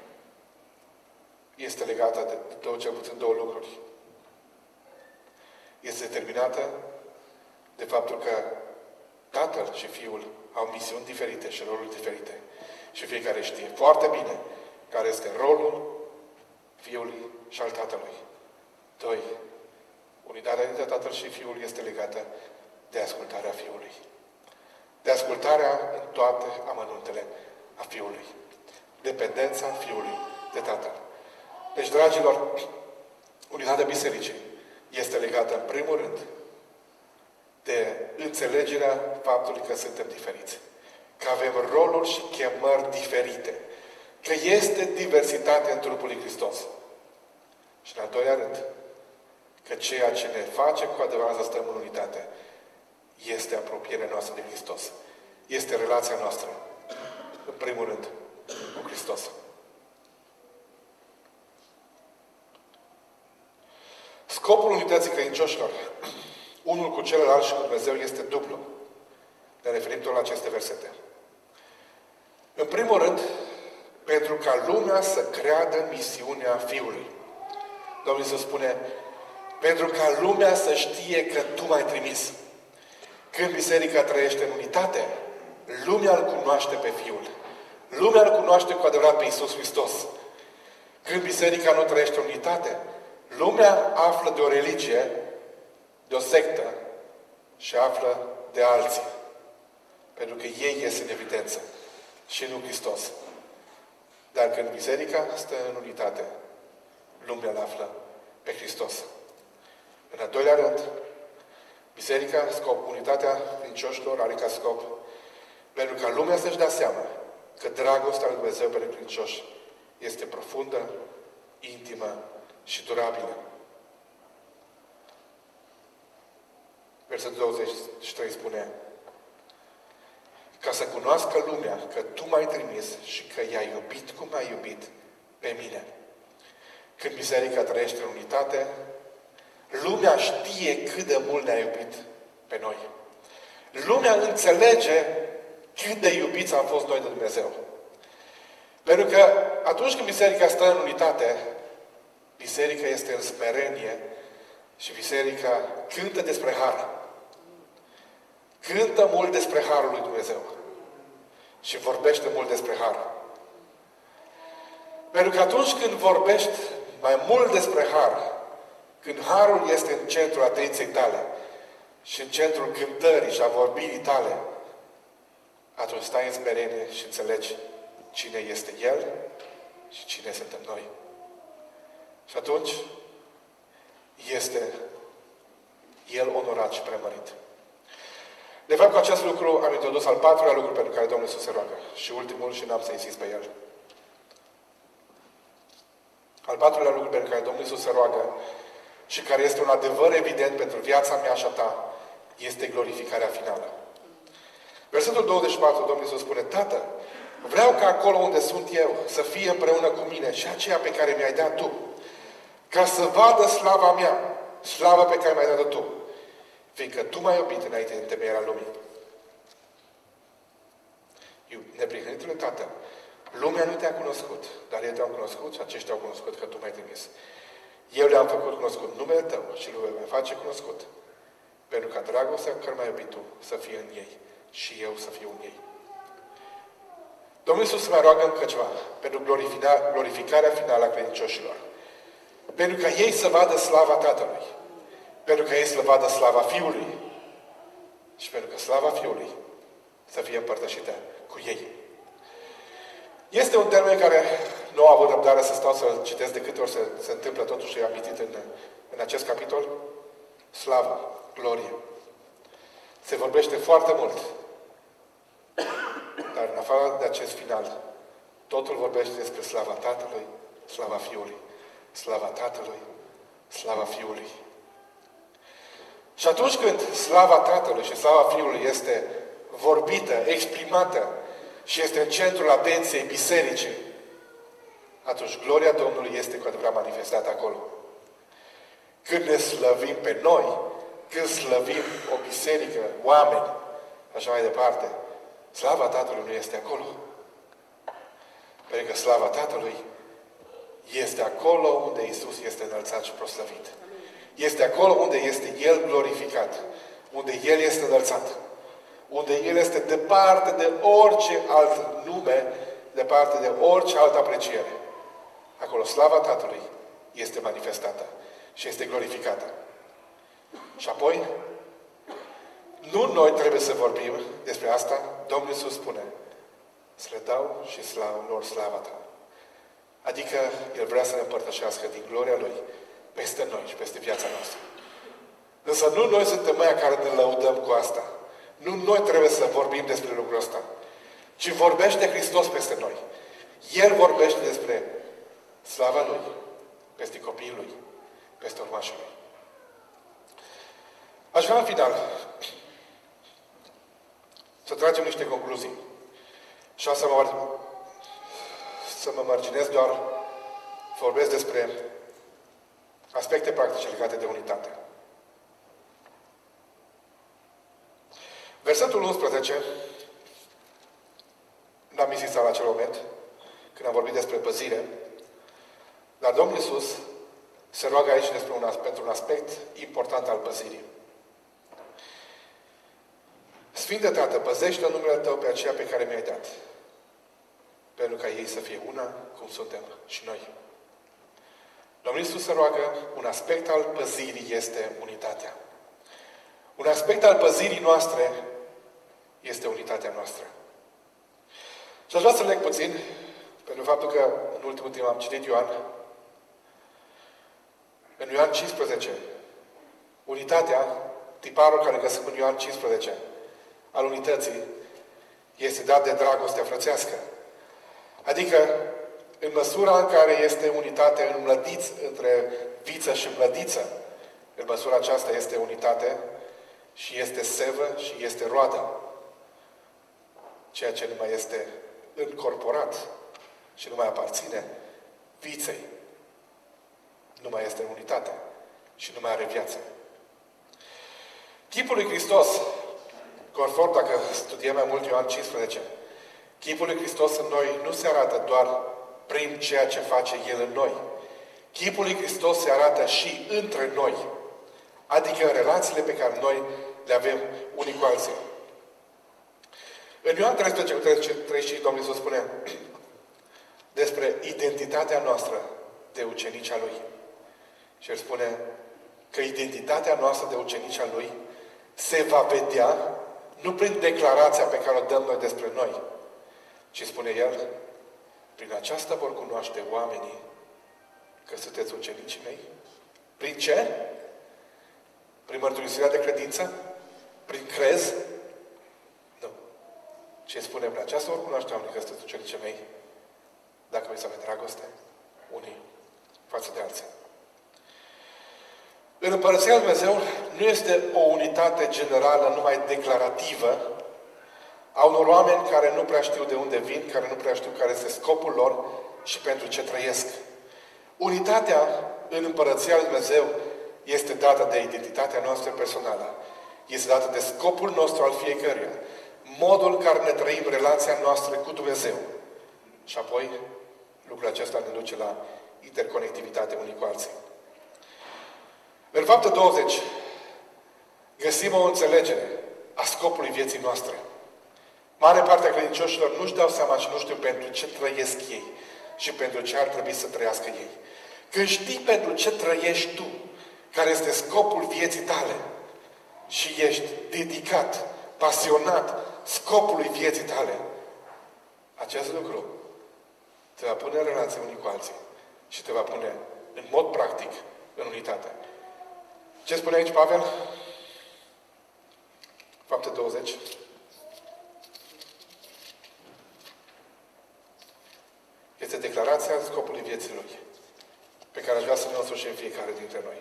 este legată de cel puțin două lucruri. Este determinată de faptul că Tatăl și Fiul au misiuni diferite și roluri diferite. Și fiecare știe foarte bine care este rolul Fiului și al Tatălui. 2. Unitatea dintre Tatăl și Fiul este legată de ascultarea Fiului. De ascultarea în toate amănuntele a Fiului. Dependența Fiului de Tatăl. Deci, dragilor, unitatea bisericii este legată, în primul rând, de înțelegerea faptului că suntem diferiți. Că avem roluri și chemări diferite. Că este diversitate în trupul lui Hristos. Și, în al doilea rând, că ceea ce ne face cu adevărat să stăm în unitate este apropierea noastră de Hristos. Este relația noastră, în primul rând, cu Hristos. Scopul unității credincioșilor, unul cu celălalt și cu Dumnezeu, este dublu. Ne referim tot la aceste versete. În primul rând, pentru ca lumea să creadă misiunea Fiului. Domnul Iisus spune, pentru ca lumea să știe că Tu m-ai trimis. Când biserica trăiește în unitate, lumea îl cunoaște pe Fiul. Lumea îl cunoaște cu adevărat pe Iisus Hristos. Când biserica nu trăiește în unitate, lumea află de o religie, de o sectă și află de alții. Pentru că ei ies în evidență și nu Hristos. Dar când biserica stă în unitate, lumea îl află pe Hristos. În al doilea rând, biserica, unitatea credincioșilor are ca scop pentru ca lumea să-și dea seama că dragostea lui Dumnezeu pentru credincioși este profundă, intimă și durabilă. Versetul 23 spune, ca să cunoască lumea că Tu m-ai trimis și că I-ai iubit cum m-ai iubit pe mine. Când biserica trăiește în unitate, lumea știe cât de mult ne-a iubit pe noi. Lumea înțelege cât de iubiți am fost noi de Dumnezeu. Pentru că atunci când biserica stă în unitate, biserica este în smerenie și biserica cântă despre har. Cântă mult despre harul lui Dumnezeu. Și vorbește mult despre har. Pentru că atunci când vorbești mai mult despre har, când harul este în centrul atenției tale și în centrul cântării și a vorbirii tale, atunci stai în smerenie și înțelegi cine este El și cine suntem noi. Și atunci este El onorat și preamărit. De fapt, cu acest lucru am introdus al patrulea lucru pentru care Domnul Iisus se roagă. Și ultimul, și n-am să insist pe el. Al patrulea lucru pentru care Domnul Iisus se roagă și care este un adevăr evident pentru viața mea și a ta, este glorificarea finală. Versetul 24, Domnul Iisus spune, Tată, vreau ca acolo unde sunt eu să fie împreună cu mine și aceea pe care mi-ai dat Tu, ca să vadă slava mea, slava pe care mi-ai dat-o Tu, fiindcă Tu m-ai iubit înainte de întemeierea lumii. Neprihănitule Tată, lumea nu te-a cunoscut, dar eu te-am cunoscut și aceștia au cunoscut că Tu m-ai trimis. Eu le-am făcut cunoscut numele Tău și lumea mă face cunoscut, pentru ca dragostea care m-ai iubit Tu să fie în ei și eu să fiu în ei. Domnul Iisus mai roagă încă ceva pentru glorificarea finală a credincioșilor. Pentru ca ei să vadă slava Tatălui. Pentru ca ei să vadă slava Fiului. Și pentru că slava Fiului să fie împărtășită cu ei. Este un termen care nu am avut răbdare să stau să-l citesc de câte ori se întâmplă totuși amintit în acest capitol. Slavă, glorie. Se vorbește foarte mult. Dar în afară de acest final, totul vorbește despre slava Tatălui, slava Fiului, slava Tatălui, slava Fiului. Și atunci când slava Tatălui și slava Fiului este vorbită, exprimată și este în centrul atenției bisericii, atunci gloria Domnului este cu adevărat manifestată acolo. Când ne slăvim pe noi, când slăvim o biserică, oameni, așa mai departe, slava Tatălui nu este acolo. Pentru că slava Tatălui este acolo unde Iisus este înălțat și proslăvit. Este acolo unde este El glorificat. Unde El este înălțat. Unde El este departe de orice alt nume, departe de orice altă apreciere. Acolo slava Tatălui este manifestată și este glorificată. Și apoi, nu noi trebuie să vorbim despre asta. Domnul Iisus spune, să le dau și lor slava Ta. Adică El vrea să ne împărtășească din gloria Lui peste noi și peste viața noastră. Însă nu noi suntem aia care ne lăudăm cu asta. Nu noi trebuie să vorbim despre lucrul ăsta. Ci vorbește Hristos peste noi. El vorbește despre slava Lui, peste copiii Lui, peste urmașii Lui. Aș vrea în final să tragem niște concluzii. Și să mă marginez doar, vorbesc despre aspecte practice legate de unitate. Versetul 11, n-am insistat la acel moment, când am vorbit despre păzire, dar Domnul Iisus se roagă aici pentru un aspect important al păzirii. Sfinte Tată, păzește numele Tău pe aceea pe care mi-ai dat, pentru ca ei să fie una, cum suntem și noi. Domnul Iisus se roagă, un aspect al păzirii este unitatea. Un aspect al păzirii noastre este unitatea noastră. Și aș vrea să leg puțin, pentru faptul că în ultimul timp am citit Ioan. În Ioan 15, unitatea, tiparul care găsim în Ioan 15, al unității, este dat de dragostea frățească. Adică, în măsura în care este unitate între viță și mlădiță, în măsura aceasta este unitate și este sevă și este roadă. Ceea ce nu mai este încorporat și nu mai aparține viței, nu mai este în unitate și nu mai are viață. Chipul lui Hristos, conform dacă studiem mai mult Ioan 15, chipul lui Hristos în noi nu se arată doar prin ceea ce face El în noi. Chipul lui Hristos se arată și între noi. Adică în relațiile pe care noi le avem unii cu alții. În Ioan 13, 35, Domnul Iisus spune despre identitatea noastră de ucenici a Lui. Și El spune că identitatea noastră de ucenici a Lui se va vedea nu prin declarația pe care o dăm noi despre noi, ci spune El, prin aceasta vor cunoaște oamenii că sunteți ucenicii mei. Prin ce? Prin mărturisirea de credință? Prin crez? Nu. Ce spune? Prin aceasta vor cunoaște oamenii că sunteți ucenicii mei, dacă voi să avem dragoste unii față de alții. În Împărăția Lui Dumnezeu nu este o unitate generală numai declarativă, A unor oameni care nu prea știu de unde vin, care nu prea știu care este scopul lor și pentru ce trăiesc. Unitatea în Împărăția Lui Dumnezeu este dată de identitatea noastră personală. Este dată de scopul nostru al fiecăruia. Modul în care ne trăim relația noastră cu Dumnezeu. Și apoi, lucrul acesta ne duce la interconectivitate unii cu alții. În faptul 20, găsim o înțelegere a scopului vieții noastre. Mare parte a credincioșilor nu-și dau seama și nu știu pentru ce trăiesc ei și pentru ce ar trebui să trăiască ei. Când știi pentru ce trăiești tu, care este scopul vieții tale și ești dedicat, pasionat scopului vieții tale, acest lucru te va pune în relație unii cu alții și te va pune în mod practic în unitate. Ce spune aici Pavel? Fapte 20. Este declarația scopului vieții lui, pe care aș vrea să ne însușim fiecare dintre noi.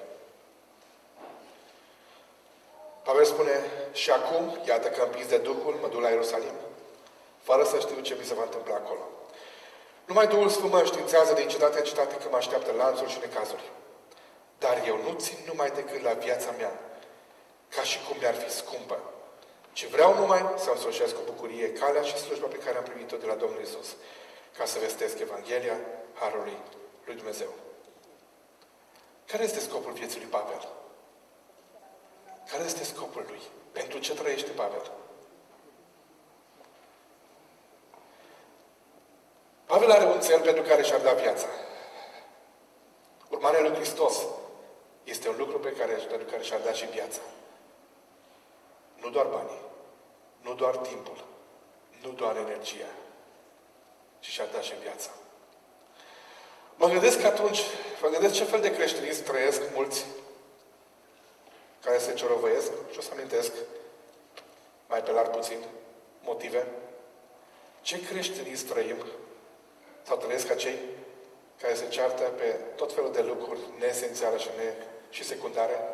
Pavel spune, și acum, iată că împins de Duhul, mă duc la Ierusalim, fără să știu ce mi se va întâmpla acolo. Numai Duhul Sfânt mă înștiințează din cetate în cetate că mă așteaptă lanțuri și necazuri. Dar eu nu țin numai decât la viața mea, ca și cum mi-ar fi scumpă, ci vreau numai să însoșesc cu bucurie calea și slujba pe care am primit-o de la Domnul Iisus, ca să vestesc Evanghelia Harului lui Dumnezeu. Care este scopul vieții lui Pavel? Care este scopul lui? Pentru ce trăiește Pavel? Pavel are un cel pentru care și-ar da viața. Urmarea lui Hristos este un lucru pentru care și-ar da și viața. Nu doar banii, nu doar timpul, nu doar energia, ci și-ar da și viața. Mă gândesc ce fel de creștinism trăiesc mulți care se ciorovăiesc și o să amintesc mai pe larg puțin motive. Ce creștinism trăim sau trăiesc acei care se ceartă pe tot felul de lucruri neesențiale și secundare?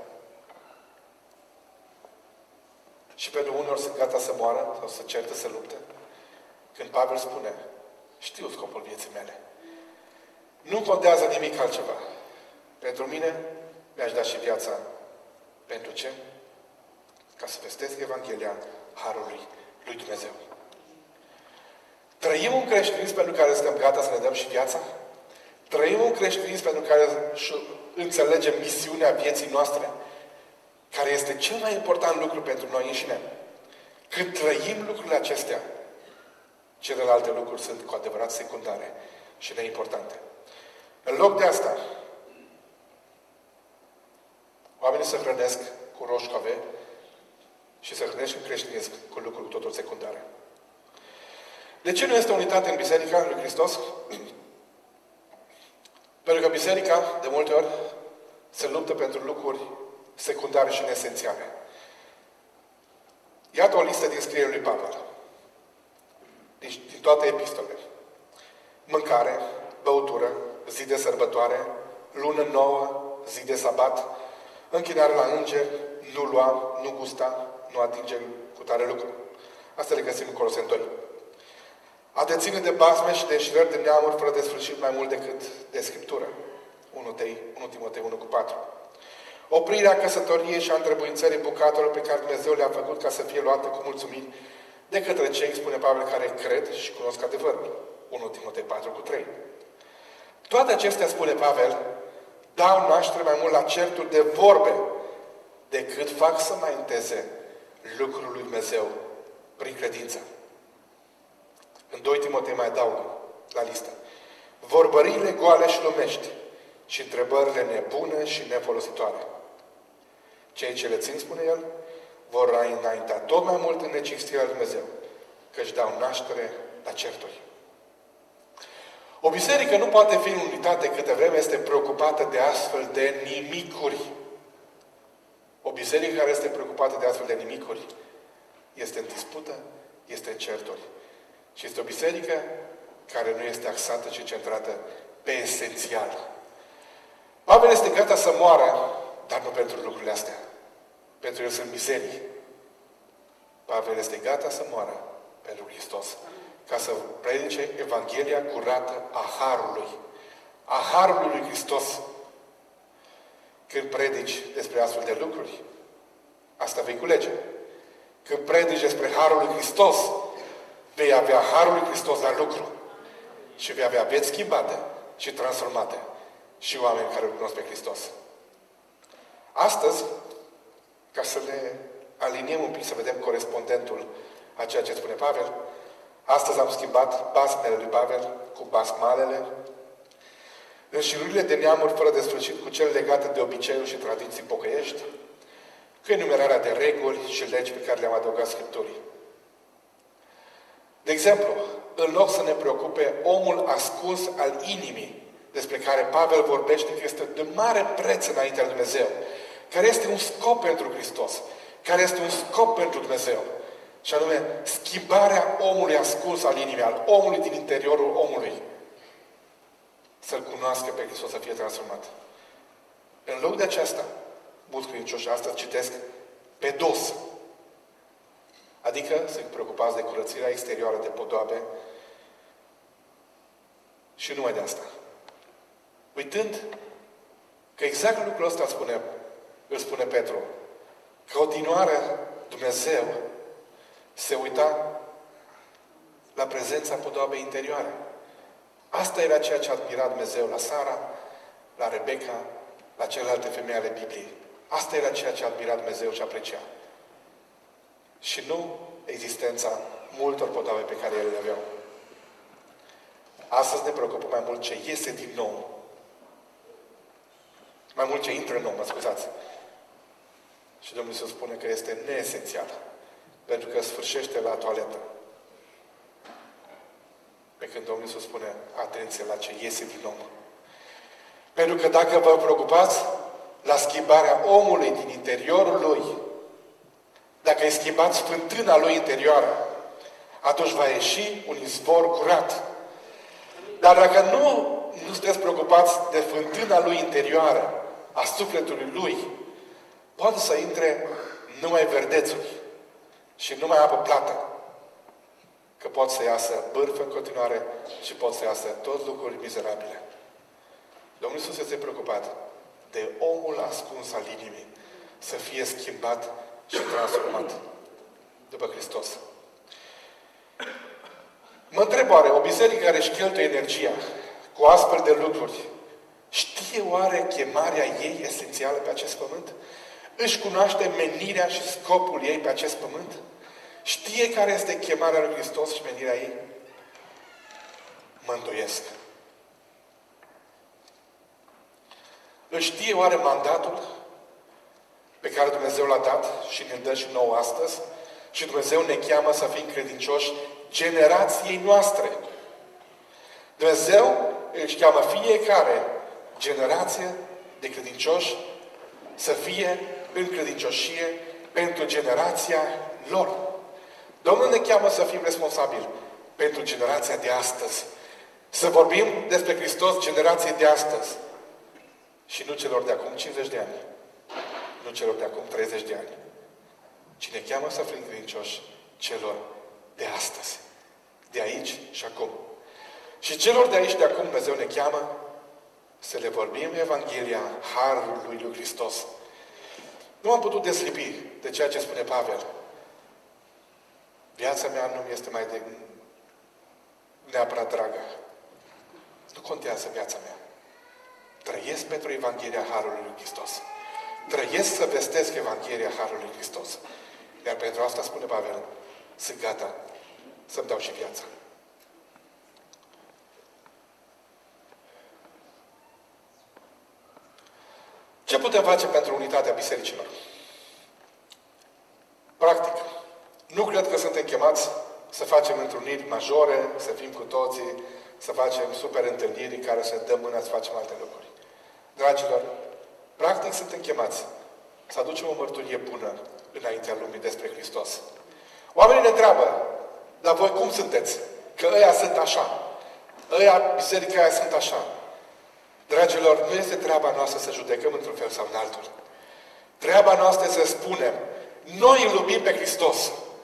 Și pentru uneori sunt gata să moară sau să certe, să lupte. Când Pavel spune, știu scopul vieții mele. Nu contează nimic altceva. Pentru mine mi-aș da și viața. Pentru ce? Ca să vestesc Evanghelia Harului lui Dumnezeu. Trăim un creștinism pentru care suntem gata să ne dăm și viața? Trăim un creștinism pentru care înțelegem misiunea vieții noastre? Care este cel mai important lucru pentru noi înșine? Când trăim lucrurile acestea, celelalte lucruri sunt cu adevărat secundare și neimportante. În loc de asta, oamenii se hrănesc cu roșcove și se hrănesc în creștinism cu lucruri cu totul secundare. De ce nu este unitate în Biserica lui Hristos? Pentru că Biserica, de multe ori, se luptă pentru lucruri secundare și neesențiale. Iată o listă din scrierea lui Pavel. Deci, din toate epistolele. Mâncare, băutură, zi de sărbătoare, lună nouă, zi de sabat, închinare la îngeri, nu lua, nu gusta, nu atinge cu tare lucru. Asta le găsim în Coloseni 2. A deține de basme și de înșirări de neamuri fără de sfârșit mai mult decât de Scriptură. 1 Timotei 1:4. Oprirea căsătoriei și a întrebuințării bucatelor pe care Dumnezeu le-a făcut ca să fie luată cu mulțumiri de către cei, spune Pavel, care cred și cunosc adevărul. 1 Timotei 4:3. Toate acestea, spune Pavel, dau naștere mai mult la certuri de vorbe decât fac să mai înteze lucrul lui Dumnezeu prin credință. În 2 Timotei mai adaugă la listă. Vorbările goale și lumești și întrebările nebune și nefolositoare. Cei ce le țin, spune el, vor înainta tot mai mult în necinstirea lui Dumnezeu, că-și dau naștere la certuri. O biserică nu poate fi în unitate câtă vreme este preocupată de astfel de nimicuri. O biserică care este preocupată de astfel de nimicuri este în dispută, este în certuri. Și este o biserică care nu este axată, ci centrată pe esențial. Pavel este gata să moară, dar nu pentru lucrurile astea. Pentru el sunt mizerii. Pavel este gata să moară pentru Hristos. Ca să predice Evanghelia curată a Harului. A Harului lui Hristos. Când predici despre astfel de lucruri, asta vei culege. Când predici despre Harul lui Hristos, vei avea Harul lui Hristos la lucru. Și vei avea vieți schimbate și transformate. Și oameni care îl cunosc pe Hristos. Astăzi, ca să ne aliniem un pic, să vedem corespondentul a ceea ce spune Pavel, astăzi am schimbat basmele lui Pavel cu basmalele, înșirurile de neamuri fără de sfârșit cu cele legate de obiceiuri și tradiții pocăiești, cu enumerarea de reguli și legi pe care le-am adăugat Scripturii. De exemplu, în loc să ne preocupe omul ascuns al inimii, despre care Pavel vorbește că este de mare preț înaintea lui Dumnezeu, care este un scop pentru Hristos, care este un scop pentru Dumnezeu, și anume schimbarea omului ascuns al inimii, al omului din interiorul omului, să-L cunoască pe Hristos, să fie transformat. În loc de aceasta, mulți credincioși astăzi citesc pe dos, adică sunt preocupați de curățirea exterioară de podoabe și numai de asta. Uitând că exact lucrul ăsta îl spune Petru. Că odinioară Dumnezeu se uita la prezența podoabei interioare. Asta era ceea ce admira Dumnezeu la Sara, la Rebecca, la celelalte femei ale Bibliei. Asta era ceea ce admira Dumnezeu și aprecia. Și nu existența multor podoabe pe care ele le aveau. Astăzi ne preocupă mai mult ce iese din nou. Mai mult ce intră în nou, mă scuzați. Și Domnul Iisus spune că este neesențial. Pentru că sfârșește la toaletă. Pe când Domnul Iisus spune, atenție la ce iese din om. Pentru că dacă vă preocupați la schimbarea omului din interiorul lui, dacă îi schimbați fântâna lui interioară, atunci va ieși un izvor curat. Dar dacă nu sunteți preocupați de fântâna lui interioară, a sufletului lui, poate să intre numai verdețuri și numai apă plată. Că pot să iasă bârfă în continuare și pot să iasă tot lucruri mizerabile. Domnul Iisus este preocupat de omul ascuns al inimii să fie schimbat și transformat după Hristos. Mă întreb oare, o biserică care își cheltuie energia cu astfel de lucruri, știe oare chemarea ei esențială pe acest pământ? Își cunoaște menirea și scopul ei pe acest pământ? Știe care este chemarea lui Hristos și menirea ei? Mă îndoiesc. Își știe oare mandatul pe care Dumnezeu l-a dat și ne dă și nouă astăzi? Și Dumnezeu ne cheamă să fim credincioși generației noastre. Dumnezeu își cheamă fiecare generație de credincioși să fie în credincioșie pentru generația lor. Domnul ne cheamă să fim responsabili pentru generația de astăzi. Să vorbim despre Hristos generației de astăzi. Și nu celor de acum 50 de ani. Nu celor de acum 30 de ani. Ci ne cheamă să fim credincioși celor de astăzi. De aici și acum. Și celor de aici de acum Dumnezeu ne cheamă să le vorbim Evanghelia Harului lui Hristos. Nu am putut deslipi de ceea ce spune Pavel. Viața mea nu este mai de neapărat dragă. Nu contează viața mea. Trăiesc pentru Evanghelia Harului lui Hristos. Trăiesc să vestesc Evanghelia Harului lui Hristos. Iar pentru asta spune Pavel, sunt gata să-mi dau și viața. Ce putem face pentru unitatea bisericilor? Practic, nu cred că suntem chemați să facem întruniri majore, să fim cu toții, să facem super întâlniri în care să dăm mâna să facem alte lucruri. Dragilor, practic suntem chemați să aducem o mărturie bună înaintea lumii despre Hristos. Oamenii ne întreabă, dar voi cum sunteți? Că ăia sunt așa. Biserica aia sunt așa. Dragilor, nu este treaba noastră să judecăm într-un fel sau în altul. Treaba noastră este să spunem, noi îl iubim pe Hristos.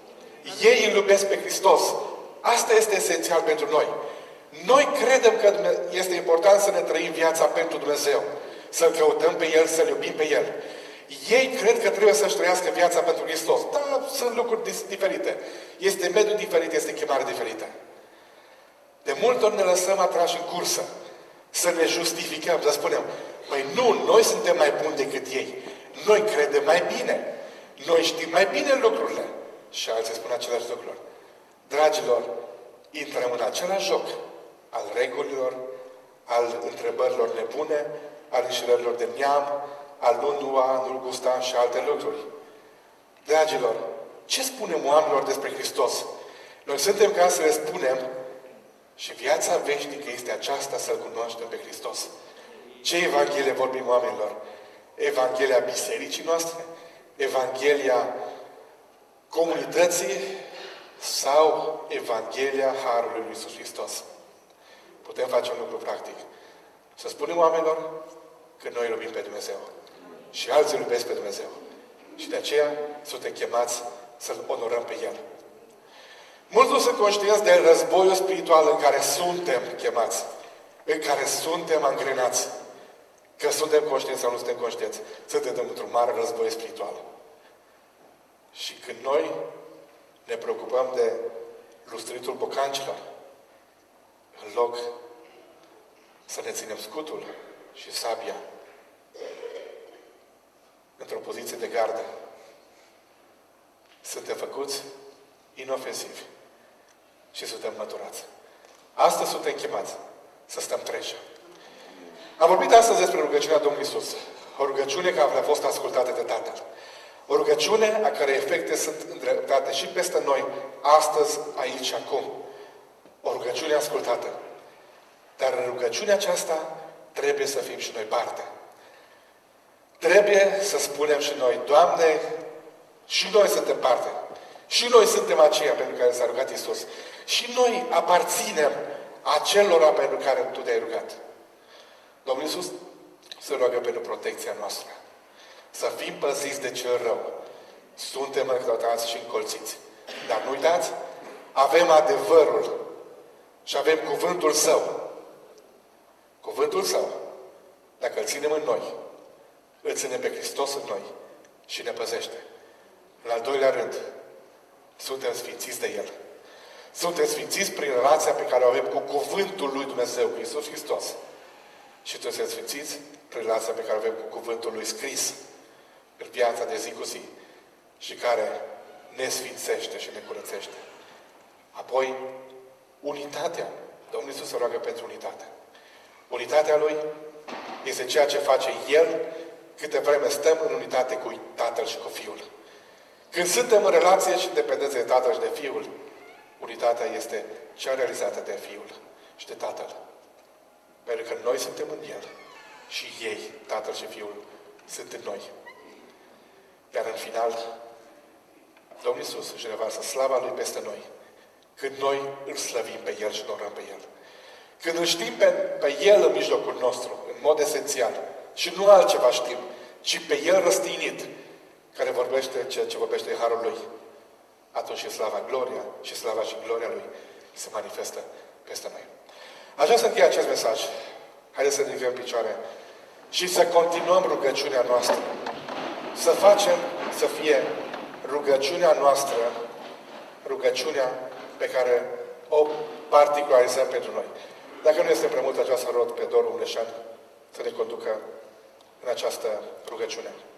Ei îl iubesc pe Hristos. Asta este esențial pentru noi. Noi credem că este important să ne trăim viața pentru Dumnezeu. Să-L căutăm pe El, să-L iubim pe El. Ei cred că trebuie să-și trăiască viața pentru Hristos. Da, sunt lucruri diferite. Este mediu diferit, este chemare diferită. De multe ori ne lăsăm atrași în cursă. Să ne justificăm, să spunem, păi nu, noi suntem mai buni decât ei. Noi credem mai bine. Noi știm mai bine lucrurile. Și alții spun același lucruri. Dragilor, intrăm în același joc al regulilor, al întrebărilor nebune, al înșelărilor de neam, al nu lua, nu gusta și alte lucruri. Dragilor, ce spunem oamenilor despre Hristos? Noi suntem ca să le spunem și viața veșnică este aceasta, să-L cunoaștem pe Hristos. Ce Evanghelie vorbim oamenilor? Evanghelia bisericii noastre? Evanghelia comunității? Sau Evanghelia Harului lui Iisus Hristos? Putem face un lucru practic. Să spunem oamenilor că noi iubim pe Dumnezeu. Și alții iubesc pe Dumnezeu. Și de aceea suntem chemați să-L onorăm pe El. Mulți nu sunt conștienți de războiul spiritual în care suntem chemați. În care suntem angrenați. Că suntem conștienți sau nu suntem conștienți. Suntem într-un mare război spiritual. Și când noi ne preocupăm de lustritul bocancilor, în loc să ne ținem scutul și sabia într-o poziție de gardă, suntem făcuți inofensivi și suntem măturați. Astăzi suntem chemați să stăm treji. Am vorbit astăzi despre rugăciunea Domnului Iisus. O rugăciune care a fost ascultată de Tatăl. O rugăciune a care efecte sunt îndreptate și peste noi, astăzi, aici și acum. O rugăciune ascultată. Dar în rugăciunea aceasta trebuie să fim și noi parte. Trebuie să spunem și noi, Doamne, și noi suntem parte. Și noi suntem aceia pentru care s-a rugat Iisus. Și noi aparținem acelora pentru care Tu te-ai rugat. Domnul Iisus se roagă pentru protecția noastră. Să fim păziți de cel rău. Suntem încăltați și încolțiți. Dar nu uitați, avem adevărul și avem cuvântul Său. Cuvântul Său, dacă îl ținem în noi, îl ținem pe Hristos în noi și ne păzește. În al doilea rând, suntem sfințiți de El. Suntem sfințiți prin relația pe care o avem cu cuvântul lui Dumnezeu, cu Iisus Hristos. Și suntem sfințiți prin relația pe care o avem cu cuvântul lui scris în viața de zi cu zi și care ne sfințește și ne curățește. Apoi, unitatea. Domnul Iisus se roagă pentru unitate. Unitatea Lui este ceea ce face El câte vreme stăm în unitate cu Tatăl și cu Fiul. Când suntem în relație și în dependență de Tatăl și de Fiul, unitatea este cea realizată de Fiul și de Tatăl. Pentru că noi suntem în El și ei, Tatăl și Fiul, sunt în noi. Iar în final, Domnul Iisus își revarsă slava Lui peste noi. Când noi îl slăvim pe El și îl onorăm pe El. Când îl știm pe El în mijlocul nostru, în mod esențial, și nu altceva știm, ci pe El răstignit, care vorbește ceea ce vorbește în Harul Lui, atunci și slava, gloria și slava și gloria Lui se manifestă peste noi. Aș vrea să închei acest mesaj. Haideți să ridicăm în picioare și să continuăm rugăciunea noastră. Să facem să fie rugăciunea noastră, rugăciunea pe care o particularizăm pentru noi. Dacă nu este prea mult, aceasta rog pe Doru Uleșan să ne conducă în această rugăciune.